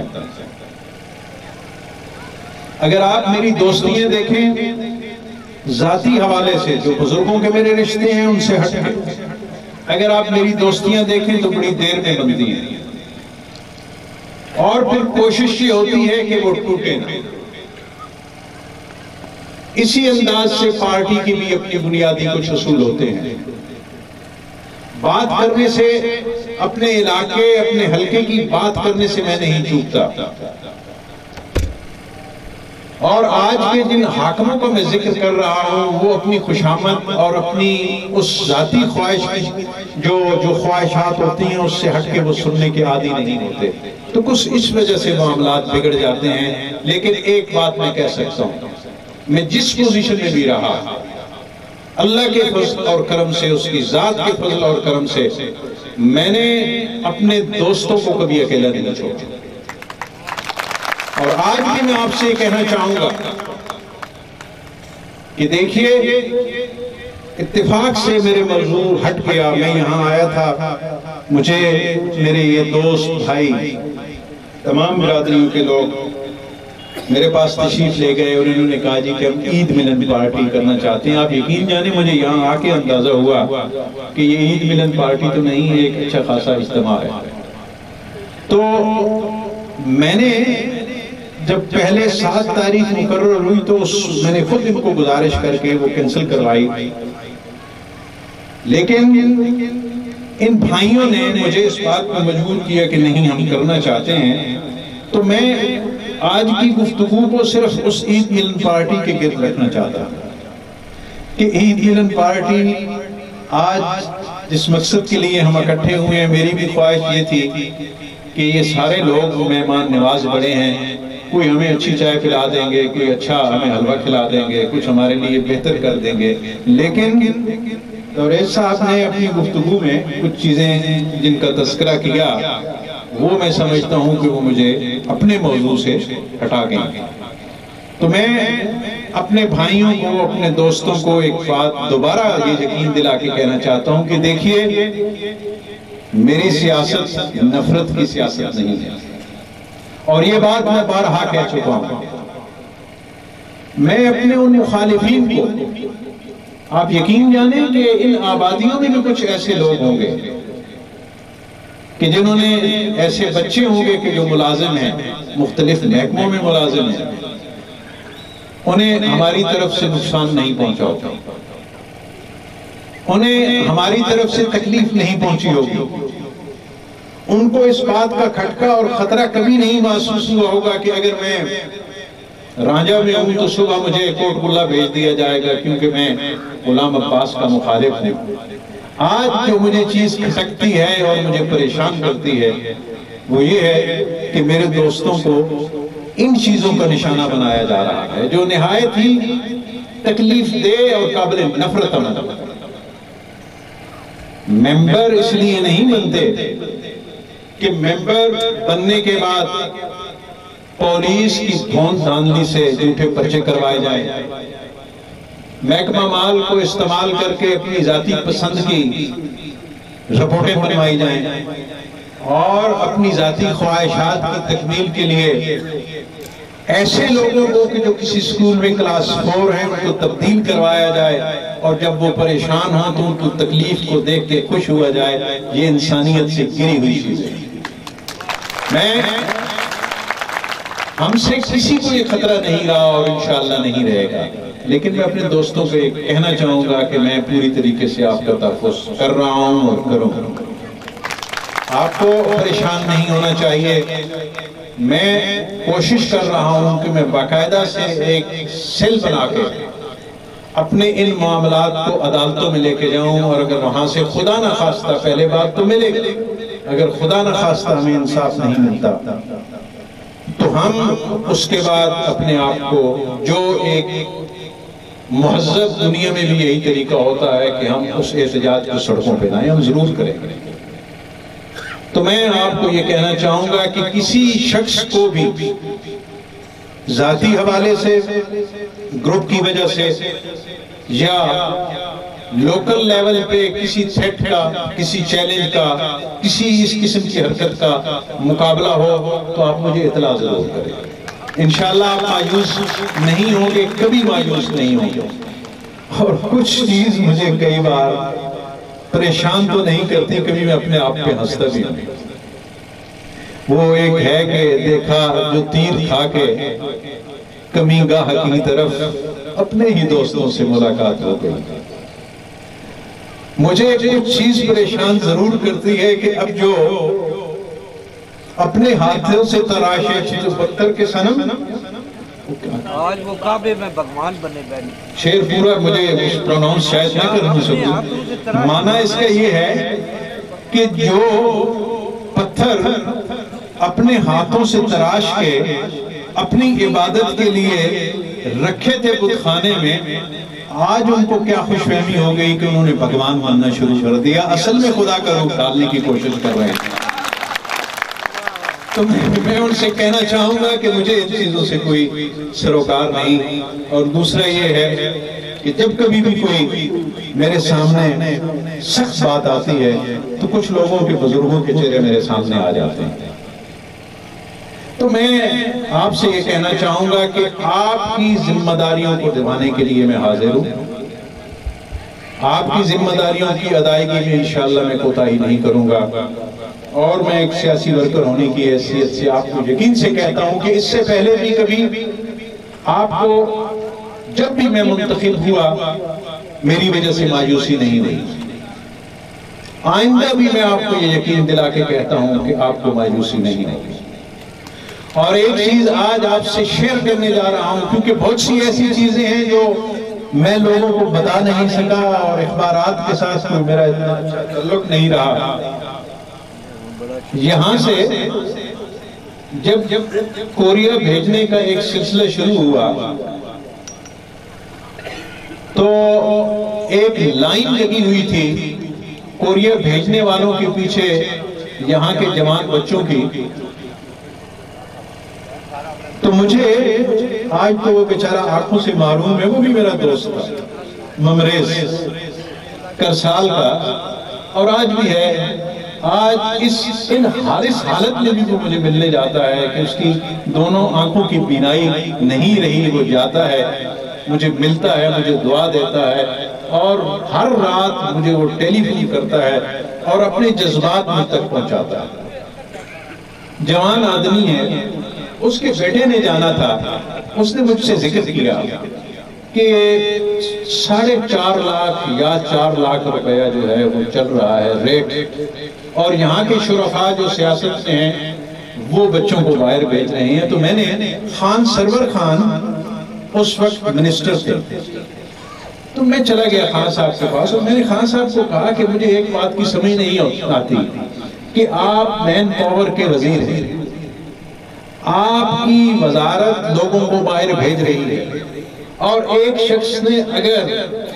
H: اگر آپ میری دوستیاں دیکھیں ذاتی حوالے سے، جو بزرگوں کے میرے رشتے ہیں ان سے ہٹ کے، اگر آپ میری دوستیاں دیکھیں تو بڑی دیر میں بنتی ہیں اور پھر کوشش یہ ہوتی ہے کہ وہ ٹوٹے نہ۔ اسی انداز سے پارٹی کی بھی اپنی بنیادی کچھ اصول ہوتے ہیں۔ بات کرنے سے، اپنے علاقے اپنے حلقے کی بات کرنے سے میں نہیں چوکتا، اور آج کے جن حاکموں کو میں ذکر کر رہا ہوں وہ اپنی خوشامد اور اپنی اس ذاتی خواہش کی جو خواہشات ہوتی ہیں اس سے ہٹ کے وہ سننے کے عادی نہیں ہوتے، تو کچھ اس وجہ سے معاملات بگڑ جاتے ہیں۔ لیکن ایک بات میں کہہ سکتا ہوں، میں جس پوزیشن میں بھی رہا، اللہ کے فضل اور کرم سے، اس کی ذات کے فضل اور کرم سے، میں نے اپنے دوستوں کو کبھی اکیلا نہیں چھوڑا۔ اور آج بھی میں آپ سے کہنا چاہوں گا کہ دیکھیے اتفاق سے میرے منظور ہٹ گیا، میں یہاں آیا تھا، مجھے میرے یہ دوست بھائی تمام برادریوں کے لوگ میرے پاس تشریف لے گئے اور انہوں نے کہا جی کہ ہم عید ملن پارٹی کرنا چاہتے ہیں۔ آپ یقین جانیں مجھے یہاں آ کے اندازہ ہوا کہ یہ عید ملن پارٹی تو نہیں ہے، ایک اچھا خاصا اجتماع ہے۔ تو میں نے جب پہلے 7 تاریخ مقرر ہوئی تو میں نے خود ان کو گزارش کر کے وہ کینسل کروائی، لیکن ان بھائیوں نے مجھے اس بات پر مجبور کیا کہ نہیں ہم کرنا چاہتے ہیں، تو میں آج کی گفتگو کو صرف اس عید ملن پارٹی کے گرد رکھنا چاہتا ہوں کہ عید ملن پارٹی آج جس مقصد کے لیے ہم اکٹھے ہوئے ہیں، میری بھی خواہش یہ تھی کہ یہ سارے لوگ مہمان نواز بڑے ہیں، کوئی ہمیں اچھی چائے پلا دیں گے، کوئی اچھا ہمیں حلوہ کھلا دیں گے، کچھ ہمارے لیے بہتر کر دیں گے، لیکن توریز صاحب نے اپنی گفتگو میں کچھ چیزیں جن کا تذکرہ کیا وہ میں سمجھتا ہوں کہ وہ مجھے اپنے موضوع سے ہٹا گئی. تو میں اپنے بھائیوں کو، اپنے دوستوں کو ایک بات دوبارہ یہ یقین دلا کے کہنا چاہتا ہوں کہ دیکھیے، میری سیاست نفرت کی سیاست نہیں ہے، اور یہ بات میں بارہا کہہ چکا ہوں. میں اپنے ان مخالفین کو، آپ یقین جانیں کہ ان آبادیوں میں بھی کچھ ایسے لوگ ہوں گے کہ جنہوں نے، ایسے بچے ہوں گے کہ جو ملازم ہیں، مختلف محکموں میں ملازم ہیں، انہیں ہماری طرف سے نقصان نہیں پہنچا ہوگا، انہیں ہماری طرف سے تکلیف نہیں پہنچی ہوگی، ان کو اس بات کا کھٹکا اور خطرہ کبھی نہیں محسوس ہوا ہوگا کہ اگر میں رانجہ میں ہوں تو صبح مجھے کوٹ گلہ بھیج دیا جائے گا کیونکہ میں غلام عباس کا مخالف ہوں. آج جو مجھے چیز کھٹکتی ہے اور مجھے پریشان کرتی ہے وہ یہ ہے کہ میرے دوستوں کو ان چیزوں کا نشانہ بنایا جا رہا ہے جو نہایت ہی تکلیف دہ اور قابل نفرت عمل. ممبر اس لیے نہیں بنتے کہ ممبر بننے کے بعد پولیس کی دھوند دھاندلی سے جھوٹے پرچے کروائے جائیں، محکمہ مال کو استعمال کر کے اپنی ذاتی پسند کی رپورٹیں بنوائی جائیں، اور اپنی ذاتی خواہشات کی تکمیل کے لیے ایسے لوگوں کو کہ جو کسی سکول میں کلاس 4 ہیں ان کو تبدیل کروایا جائے، اور جب وہ پریشان ہوں تو ان کو تکلیف کو دیکھ کے خوش ہوا جائے. یہ انسانیت سے گری ہوئی چیز ہے. ہم سے کسی کو یہ خطرہ نہیں رہا اور انشاءاللہ نہیں رہے گا، لیکن میں اپنے دوستوں کو ایک کہنا چاہوں گا کہ میں پوری طریقے سے آپ کا تحفظ کر رہا ہوں اور کروں گا. آپ کو پریشان نہیں ہونا چاہیے. میں کوشش کر رہا ہوں کہ میں باقاعدہ سے ایک سیل بنا کے اپنے ان معاملات کو عدالتوں میں لے کے جاؤں، اور اگر وہاں سے خدا نہ خواستہ، پہلے بات تو ملے گی، اگر خدا نہ خواستہ ہمیں انصاف نہیں ملتا تو ہم اس کے بعد اپنے آپ کو، جو ایک مہذب دنیا میں بھی یہی طریقہ ہوتا ہے کہ ہم اس احتجاج کو سڑکوں پہ لائیں، ہم ضرور کریں گے. تو میں آپ کو یہ کہنا چاہوں گا کہ کسی شخص کو بھی ذاتی حوالے سے، گروپ کی وجہ سے، یا لوکل لیول پہ کسی تھریٹ کا، کسی چیلنج کا، کسی اس قسم کی حرکت کا مقابلہ ہو تو آپ مجھے اطلاع ضرور کریں. انشاءاللہ آپ مایوس نہیں ہوں گے، کبھی مایوس نہیں ہوں گے. اور کچھ چیز مجھے کئی بار پریشان تو نہیں کرتی، کبھی میں اپنے آپ پہ ہنستا بھی ہوں. وہ ایک ہے کہ دیکھا جو تیر کھا کے کمی گاہ کی طرف اپنے ہی دوستوں سے ملاقات ہو گئی. مجھے کچھ چیز پریشان ضرور کرتی ہے کہ اب جو اپنے ہاتھوں سے تراشے چیز پتھر کے صنم،
I: آج وہ کعبے میں بھگوان بنے بیٹھے.
H: شیر پورا مجھے پروناؤنس شاید نہ کر سکوں. معنی اس کا یہ ہے کہ جو پتھر اپنے ہاتھوں سے تراش کے اپنی عبادت کے لیے رکھے تھے بت خانے میں، آج ان کو کیا خوش فہمی ہو گئی کہ انہوں نے بھگوان ماننا شروع کر دیا، اصل میں خدا کا روپ ڈالنے کی کوشش کر رہے ہیں. تو میں ان سے کہنا چاہوں گا کہ مجھے ان چیزوں سے کوئی سروکار نہیں. اور دوسرا یہ ہے کہ جب کبھی بھی کوئی میرے سامنے سخت بات آتی ہے تو کچھ لوگوں کے، بزرگوں کے چہرے میرے سامنے آ جاتے ہیں. تو میں آپ سے یہ کہنا چاہوں گا کہ آپ کی ذمہ داریوں کو نبھانے کے لیے میں حاضر ہوں. آپ کی ذمہ داریوں کی ادائیگی میں انشاءاللہ میں کوتاہی نہیں کروں گا. اور میں ایک سیاسی ورکر ہونے کی حیثیت سے آپ کو یقین سے کہتا ہوں کہ اس سے پہلے بھی کبھی آپ کو، جب بھی میں منتخب ہوا، میری وجہ سے مایوسی نہیں ہوئی. آئندہ بھی میں آپ کو یہ یقین دلا کے کہتا ہوں کہ آپ کو مایوسی نہیں ہوگی۔ اور ایک چیز آج آپ سے شیئر کرنے جا رہا ہوں، کیونکہ بہت سی ایسی چیزیں ہیں جو میں لوگوں کو بتا نہیں سکا اور اخبارات کے ساتھ میرا اتنا اچھا تعلق نہیں رہا۔ یہاں سے جب کوریا بھیجنے کا ایک سلسلہ شروع ہوا تو ایک لائن لگی ہوئی تھی کوریا بھیجنے والوں کے پیچھے یہاں کے جوان بچوں کی۔ تو مجھے آج تو وہ بیچارہ آنکھوں سے معروم ہے، وہ بھی میرا دوست تھا، ممریز کرسال کا، اور آج بھی ہے۔ آج ان حالت میں بھی وہ مجھے ملنے جاتا ہے کہ اس کی دونوں آنکھوں کی بینائی نہیں رہی، وہ جاتا ہے، مجھے ملتا ہے، مجھے دعا دیتا ہے، اور ہر رات مجھے وہ ٹیلی فون کرتا ہے اور اپنے جذبات مجھ تک پہنچاتا ہے۔ جوان آدمی ہے، اس کے بیٹے نے جانا تھا، اس نے مجھ سے ذکر کیا کہ 4.5 لاکھ یا 4 لاکھ روپیہ جو ہے وہ چل رہا ہے ریٹ، اور یہاں کے شرفاء جو سیاست میں ہیں وہ بچوں کو باہر بھیج رہے ہیں۔ تو میں نے خان سرور خان اس وقت منسٹر تھے، تو میں چلا گیا خان صاحب کے پاس، اور میں نے خان صاحب کو کہا کہ مجھے ایک بات کی سمجھ نہیں آتی کہ آپ مین پاور کے وزیر ہیں، آپ کی وزارت لوگوں کو باہر بھیج رہی ہے، اور ایک شخص نے اگر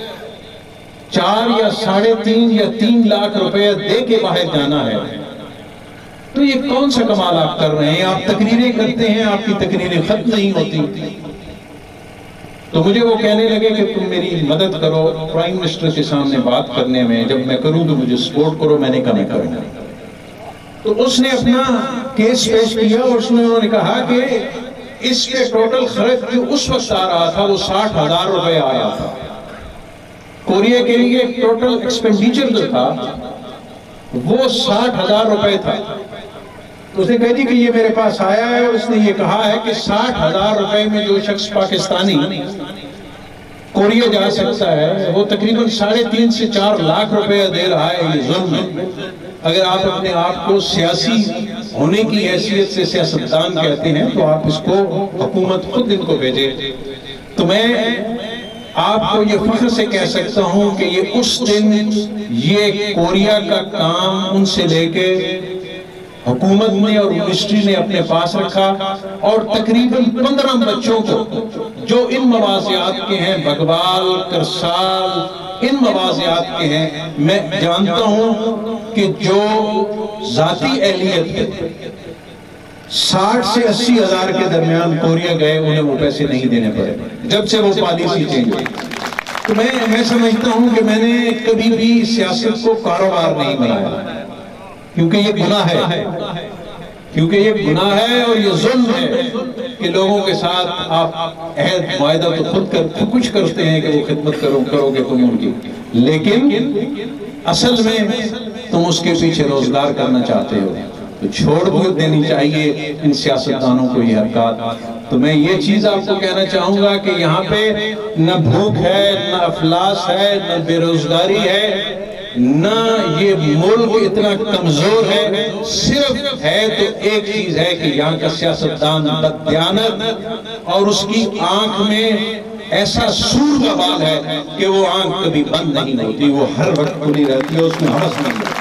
H: 4 یا 3.5 یا 3 لاکھ روپے دے کے باہر جانا ہے تو یہ کون سا کمال آپ کر رہے ہیں؟ آپ تقریریں کرتے ہیں، آپ کی تقریریں ختم نہیں ہوتی۔ تو مجھے وہ کہنے لگے کہ تم میری مدد کرو پرائم منسٹر کے سامنے بات کرنے میں، جب میں کروں تو مجھے سپورٹ کرو۔ میں نے کہا میں کروں گا۔ تو اس نے اپنا کیس پیش کیا، اور انہوں نے کہا کہ اس کے ٹوٹل خرچ جو اس وقت آ رہا تھا وہ 60,000 روپے آ رہا تھا۔ کوریا کے لیے ٹوٹل ایکسپینڈیچر جو تھا وہ 60,000 روپے تھا۔ تو اس نے کہا جی کہ یہ میرے پاس آیا ہے، اور اس نے یہ کہا ہے کہ 60,000 روپے میں جو شخص پاکستانی کوریا جا سکتا ہے وہ تقریباً 3.5 سے 4 لاکھ روپے دے رہا ہے۔ یہ ظلم ہے۔ اگر آپ اپنے آپ کو سیاسی ہونے کی حیثیت سے سیاستدان کہتے ہیں تو آپ اس کو حکومت خود ان کو بھیجے۔ تو میں آپ کو یہ فخر سے کہہ سکتا ہوں کہ یہ اس دن یہ کوریا کا کام ان سے لے کے حکومت نے اور منسٹری نے اپنے پاس رکھا، اور تقریباً 15 بچوں کو جو ان مواضعات کے ہیں، بگوال، کرسال، ان مواضعات کے ہیں، میں جانتا ہوں کہ جو ذاتی اہلیت ہے 60 سے 80 ہزار کے درمیان کوریا گئے، انہیں وہ پیسے نہیں دینے پڑے جب سے وہ پالیسی چینج ہوئی۔ تو میں سمجھتا ہوں کہ میں نے کبھی بھی سیاست کو کاروبار نہیں بنایا، کیونکہ یہ گناہ ہے، اور یہ ظلم ہے کہ لوگوں کے ساتھ آپ عہد معاہدہ تو خود کچھ کرتے ہیں کہ وہ خدمت کرو گے تم ان کی، لیکن اصل میں تم اس کے پیچھے روزگار کرنا چاہتے ہو، تو چھوڑ دینی چاہیے ان سیاستدانوں کو یہ حرکات۔ تو میں یہ چیز آپ کو کہنا چاہوں گا کہ یہاں پہ نہ بھوک ہے، نہ افلاس ہے، نہ بے روزگاری ہے، نہ یہ ملک اتنا کمزور ہے، صرف ہے تو ایک چیز ہے کہ یہاں کا سیاستدان بددیانت، اور اس کی آنکھ میں ایسا سور کا بال ہے کہ وہ آنکھ کبھی بند نہیں ہوتی، وہ ہر وقت کھلی رہتی ہے، اس میں حوث نہیں ہوتی۔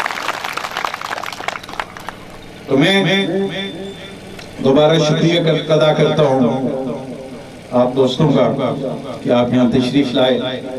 H: تو میں دوبارہ شکریہ ادا کرتا ہوں آپ دوستوں کا کہ آپ یہاں تشریف لائے،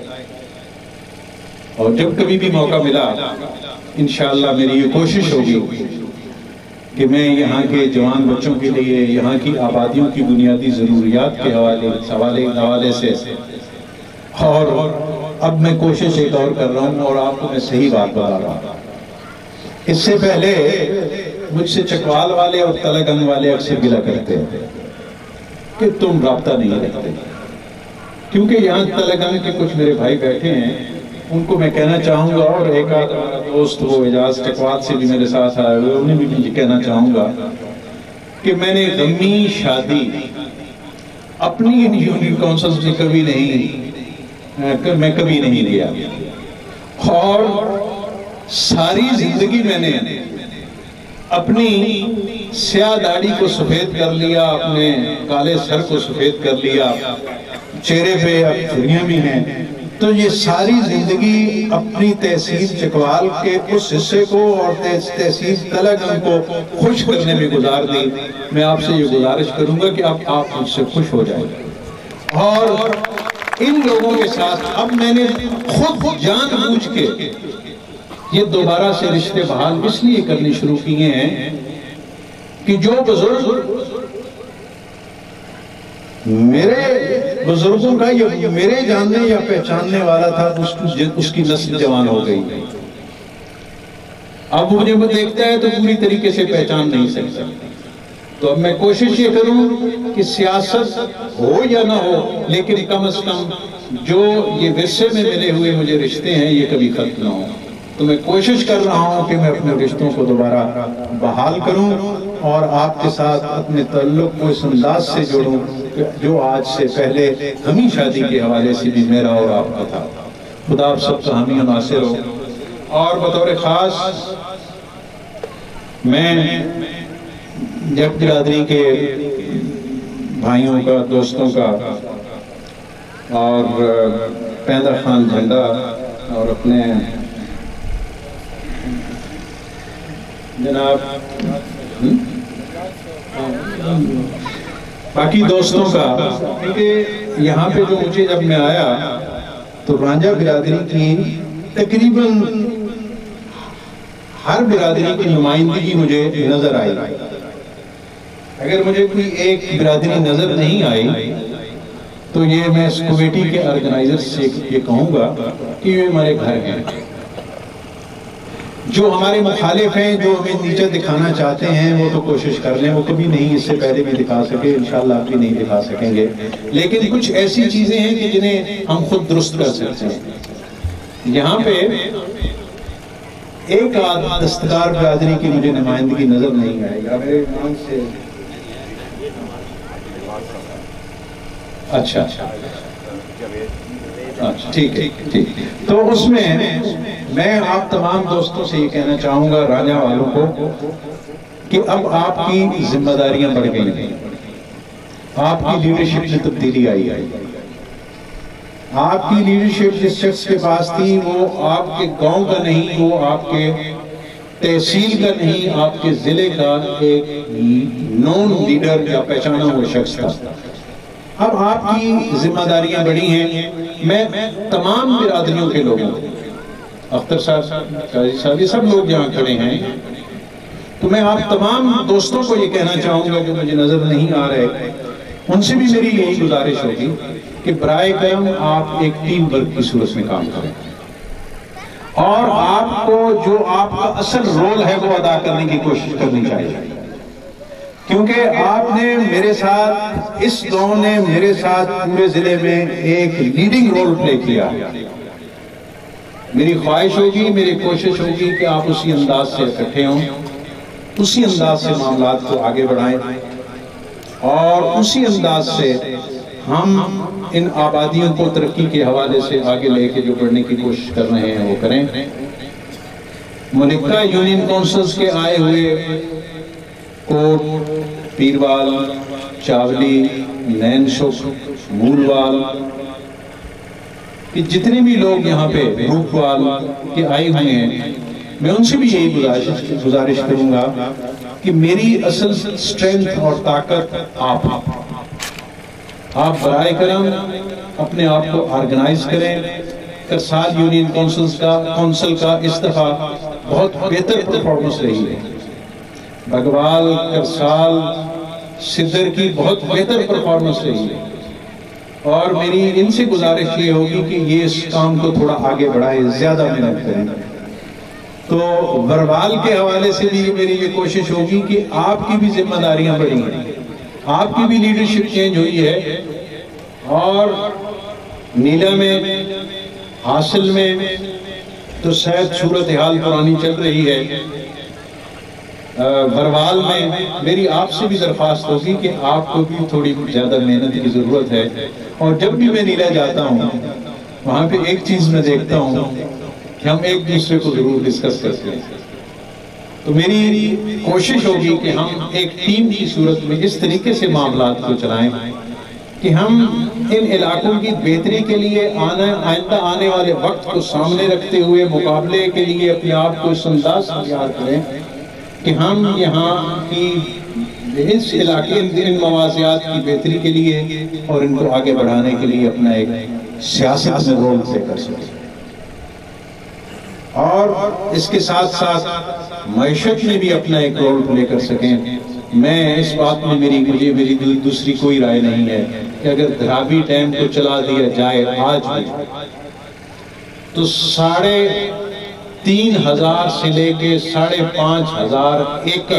H: اور جب کبھی بھی موقع ملا انشاءاللہ میری یہ کوشش ہوگی کہ میں یہاں کے جوان بچوں کے لیے یہاں کی آبادیوں کی بنیادی ضروریات کے حوالے سے، اور اب میں کوشش ایک اور کر رہا ہوں، اور آپ کو میں صحیح بات بتا رہا ہوں۔ اس سے پہلے مجھ سے چکوال والے اور تلگنگ والے اکثر گلا کرتے ہیں کہ تم رابطہ نہیں رکھتے، کیونکہ یہاں تلگنگ کے کچھ میرے بھائی بیٹھے ہیں، ان کو میں کہنا چاہوں گا، اور ایک آدھا دوست وہ اعجاز چکوال سے بھی میرے ساتھ آئے ہوئے، انہیں بھی یہ کہنا چاہوں گا کہ میں نے غمی شادی اپنی یونین کونسل سے کبھی نہیں گیا، اور ساری زندگی میں نے اپنی سیاہ داڑھی کو سفید کر لیا، اپنے کالے سر کو سفید کر لیا، چہرے پہ اب جھریاں بھی ہیں، تو یہ ساری زندگی اپنی تحصیل چکوال کے اس حصے کو اور تحصیل تلگنگ کو خوش کرنے میں گزار دی۔ میں آپ سے یہ گزارش کروں گا کہ آپ مجھ سے خوش ہو جائیں، اور ان لوگوں کے ساتھ اب میں نے خود جان بوجھ کے یہ دوبارہ سے رشتے بحال اس لیے کرنے شروع کیے ہیں کہ جو بزرگ میرے بزرگوں کا یہ میرے جاننے یا پہچاننے والا تھا، اس کی نسل جوان ہو گئی، اب وہ مجھے دیکھتا ہے تو پوری طریقے سے پہچان نہیں سکتا۔ تو اب میں کوشش یہ کروں کہ سیاست ہو یا نہ ہو، لیکن کم از کم جو یہ ورثے میں ملے ہوئے مجھے رشتے ہیں یہ کبھی ختم نہ ہوں۔ تو میں کوشش کر رہا ہوں کہ میں اپنے رشتوں کو دوبارہ بحال کروں اور آپ کے ساتھ اپنے تعلق کو اس انداز سے جوڑوں جو آج سے پہلے ہمیں شادی کے حوالے سے بھی میرا اور آپ کا تھا۔ خدا آپ سب کا حامی و ناصر ہو۔ اور بطور خاص میں جٹ برادری کے بھائیوں کا، دوستوں کا، اور پیندر خان جھنڈا اور اپنے جناب باقی دوستوں کا، کیونکہ یہاں پہ جو مجھے جب میں آیا تو رانجھا برادری کی تقریباً ہر برادری کی نمائندگی مجھے نظر آئی۔ اگر مجھے کوئی ایک برادری نظر نہیں آئی تو یہ میں اس کمیٹی کے آرگنائزر سے یہ کہوں گا کہ یہ ہمارے گھر ہیں۔ جو ہمارے مخالف ہیں، جو ہمیں نیچے دکھانا چاہتے ہیں، وہ تو کوشش کر لیں، وہ کبھی نہیں اس سے پہلے بھی دکھا سکے، انشاءاللہ آپ بھی نہیں دکھا سکیں گے، لیکن کچھ ایسی چیزیں ہیں کہ جنہیں ہم خود درست کر سکتے ہیں۔ یہاں پہ ایک دستکار برادری کی مجھے نمائندگی نظر نہیں آئی گا میرے نام سے۔ اچھا ٹھیک ہے، ٹھیک۔ تو اس میں آپ تمام دوستوں سے یہ کہنا چاہوں گا، رانجھا والوں کو، کہ اب آپ کی ذمہ داریاں بڑھ گئی ہیں، آپ کی لیڈرشپ میں تبدیلی آئی ہے۔ آپ کی لیڈرشپ جس شخص کے پاس تھی وہ آپ کے گاؤں کا نہیں، وہ آپ کے تحصیل کا نہیں، آپ کے ضلع کا ایک نون لیڈر یا پہچانا ہوا شخص تھا۔ اب آپ کی ذمہ داریاں بڑی ہیں۔ میں تمام برادریوں کے لوگوں، اختر صاحب، قاضی صاحب، یہ سب لوگ یہاں کھڑے ہیں، تو میں آپ تمام دوستوں کو یہ کہنا چاہوں گا جو مجھے نظر نہیں آ رہے، ان سے بھی میری یہی گزارش ہوگی کہ برائے کرم آپ ایک ٹیم ورک کی صورت میں کام کریں، اور آپ کو جو آپ کا اصل رول ہے وہ ادا کرنے کی کوشش کرنی چاہیے، کیونکہ آپ نے میرے ساتھ، اس گاؤں نے میرے ساتھ پورے ضلع میں ایک لیڈنگ رول پلے کیا۔ میری خواہش ہوگی، میری کوشش ہوگی کہ آپ اسی انداز سے اکٹھے ہوں، اسی انداز سے معاملات کو آگے بڑھائیں، اور اسی انداز سے ہم ان آبادیوں کو ترقی کے حوالے سے آگے لے کے جو بڑھنے کی کوشش کر رہے ہیں وہ کریں۔ ملکہ یونین کونسلز کے آئے ہوئے کوٹ، پیروال، چاولی، نین شک، مولوال کہ جتنے بھی لوگ یہاں پہ روپوال کے آئے ہوئے ہیں، میں ان سے بھی یہی گزارش کروں گا کہ میری اصل سٹرینتھ اور طاقت آپ برائے کرم اپنے آپ کو آرگنائز کریں۔ کرسال یونین کونسل کا اس دفعہ بہت بہتر پرفارمنس رہی ہے، بگوال، کرسال، صدر کی بہت بہتر پرفارمنس رہی ہے، اور میری ان سے گزارش یہ ہوگی کہ یہ اس کام کو تھوڑا آگے بڑھائے، زیادہ محنت کریں۔ تو وربال کے حوالے سے بھی میری یہ کوشش ہوگی کہ آپ کی بھی ذمہ داریاں بڑھی ہیں، آپ کی بھی لیڈرشپ چینج ہوئی ہے، اور نیلا میں، حاصل میں تو شاید صورتحال پرانی چل رہی ہے، بروال میں میری آپ سے بھی درخواست ہوگی کہ آپ کو بھی تھوڑی زیادہ محنت کی ضرورت ہے۔ اور جب بھی میں نیلا جاتا ہوں وہاں پہ ایک چیز میں دیکھتا ہوں کہ ہم ایک دوسرے کو ضرور ڈسکس کرتے ہیں. تو میری کوشش ہوگی کہ ہم ایک ٹیم کی صورت میں اس طریقے سے معاملات کو چلائیں کہ ہم ان علاقوں کی بہتری کے لیے آئندہ آنے والے وقت کو سامنے رکھتے ہوئے مقابلے کے لیے اپنے آپ کو اس انداز سے تیار کریں کہ ہم یہاں کی اس علاقے ان موازیات کی بہتری کے لیے اور ان کو آگے بڑھانے کے لیے اپنا ایک سیاست میں رول پلے کر سکیں، اور اس کے ساتھ ساتھ معیشت میں بھی اپنا ایک رول پلے کر سکیں. میں اس بات میں میری دوسری کوئی رائے نہیں ہے کہ اگر دھرابی ڈیم کو چلا دیا جائے آج بھی تو 3,500 سے لے کے 5,500 ایکڑ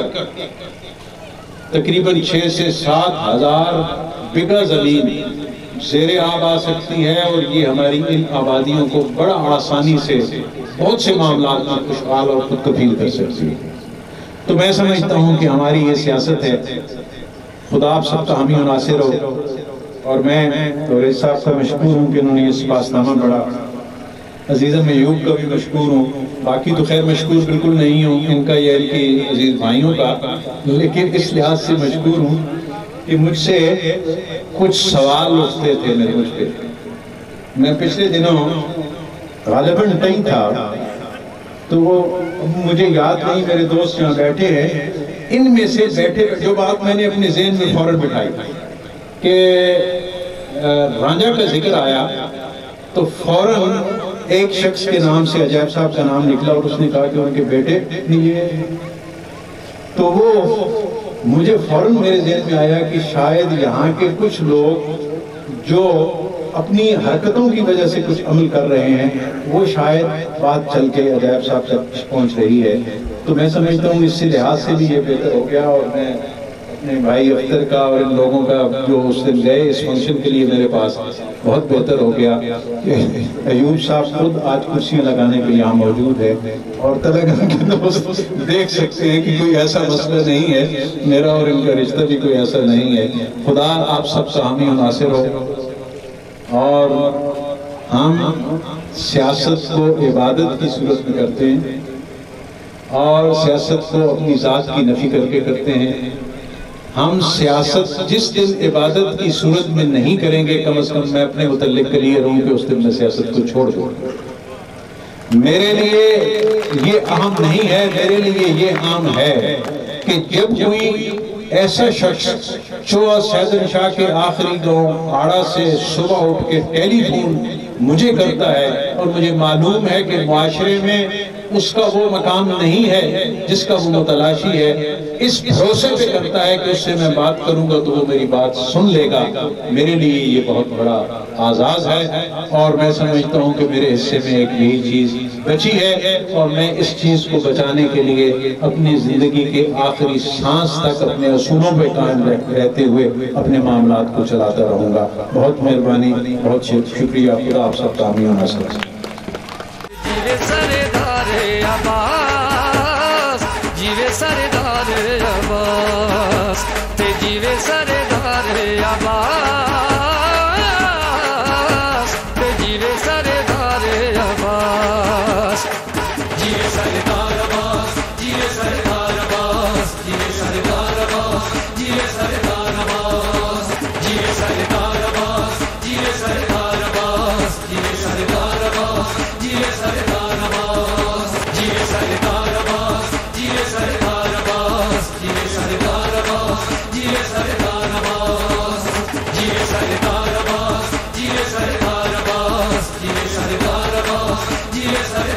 H: تقریباً 6 سے 7,000 بیگھہ زمین زیر آب آ سکتی ہے، اور یہ ہماری ان آبادیوں کو بڑا آسانی سے بہت سے معاملات میں خوشحال اور خود کفیل کر سکتی ہے. تو میں سمجھتا ہوں کہ ہماری یہ سیاست ہے. خدا آپ سب کا حامی و ناصر ہو، اور میں ریس صاحب کا مشکور ہوں کہ انہوں نے اس پاسنامہ پڑھا. عزیزم ایوب کا بھی مشکور ہوں، باقی تو خیر مشکور بالکل نہیں ہوں ان کا یا ان کی عزیز بھائیوں کا، لیکن اس لحاظ سے مشکور ہوں کہ مجھ سے کچھ سوال اٹھتے تھے مجھ پہ. میں پچھلے دنوں غالباً کہیں تھا تو وہ مجھے یاد نہیں، میرے دوست یہاں بیٹھے ہیں، ان میں سے بیٹھے جو بات میں نے اپنے ذہن میں فوراً بٹھائی کہ رانجھا کا ذکر آیا تو فوراً ایک شخص کے نام سے عجائب صاحب کا نام نکلا، اور اس نے کہا کہ ان کے بیٹے یہ، تو وہ مجھے فوراً میرے ذہن میں آیا کہ شاید یہاں کے کچھ لوگ جو اپنی حرکتوں کی وجہ سے کچھ عمل کر رہے ہیں وہ شاید بات چل کے عجائب صاحب تک پہنچ رہی ہے. تو میں سمجھتا ہوں اس سے لحاظ سے بھی یہ بہتر ہو گیا، اور میں اپنے بھائی اختر کا اور ان لوگوں کا جو اس دن گئے اس فنکشن کے لیے میرے پاس بہت بہتر ہو گیا کہ ایوب صاحب خود آج کرسیاں لگانے کے یہاں موجود ہے، اور تلنگانہ کے دوست دیکھ سکتے ہیں کہ کوئی ایسا مسئلہ نہیں ہے، میرا اور ان کا رشتہ بھی کوئی ایسا نہیں ہے. خدا آپ سب کا حامی و ناصر ہو، اور ہم سیاست کو عبادت کی صورت میں کرتے ہیں، اور سیاست کو اپنی ذات کی نفی کر کے کرتے ہیں. ہم سیاست جس دن عبادت کی صورت میں نہیں کریں گے، کم از کم میں اپنے متعلق کلیئر ہوں کہ اس دن میں سیاست کو چھوڑ دوں. میرے لیے یہ اہم نہیں ہے، میرے لیے یہ اہم ہے کہ جب کوئی ایسا شخص چوہا سیدن شاہ کے آخری گاؤں آڑا سے صبح اٹھ کے ٹیلی فون مجھے کرتا ہے، اور مجھے معلوم ہے کہ معاشرے میں اس کا وہ مقام نہیں ہے جس کا وہ متلاشی ہے، اس بھروسے پہ کرتا ہے کہ اس سے میں بات کروں گا تو وہ میری بات سن لے گا. میرے لیے یہ بہت بڑا اعزاز ہے، اور میں سمجھتا ہوں کہ میرے حصے میں ایک یہی چیز بچی ہے، اور میں اس چیز کو بچانے کے لیے اپنی زندگی کے آخری سانس تک اپنے اصولوں پہ قائم رہتے ہوئے اپنے معاملات کو چلاتا رہوں گا. بہت مہربانی، بہت شکریہ. خدا آپ سب کا حامی و ناصر.
A: جیوے سردار عباس تے جیوے سردار عباس تے جیوے سردار عباس.
B: جیوے سردار عباس، جیوے سردار عباس، جیوے سردار عباس، جیوے سردار عباس، جیوے سردار عباس، جیوے سردار عباس، جیوے سردار عباس، جیوے سردار عباس، جیوے سردار عباس، جیوے سردار عباس، جیوے سردار عباس، جیوے سردار عباس، جیوے سردار عباس، جیوے سردار عباس، جیوے سردار عباس، جیوے سردار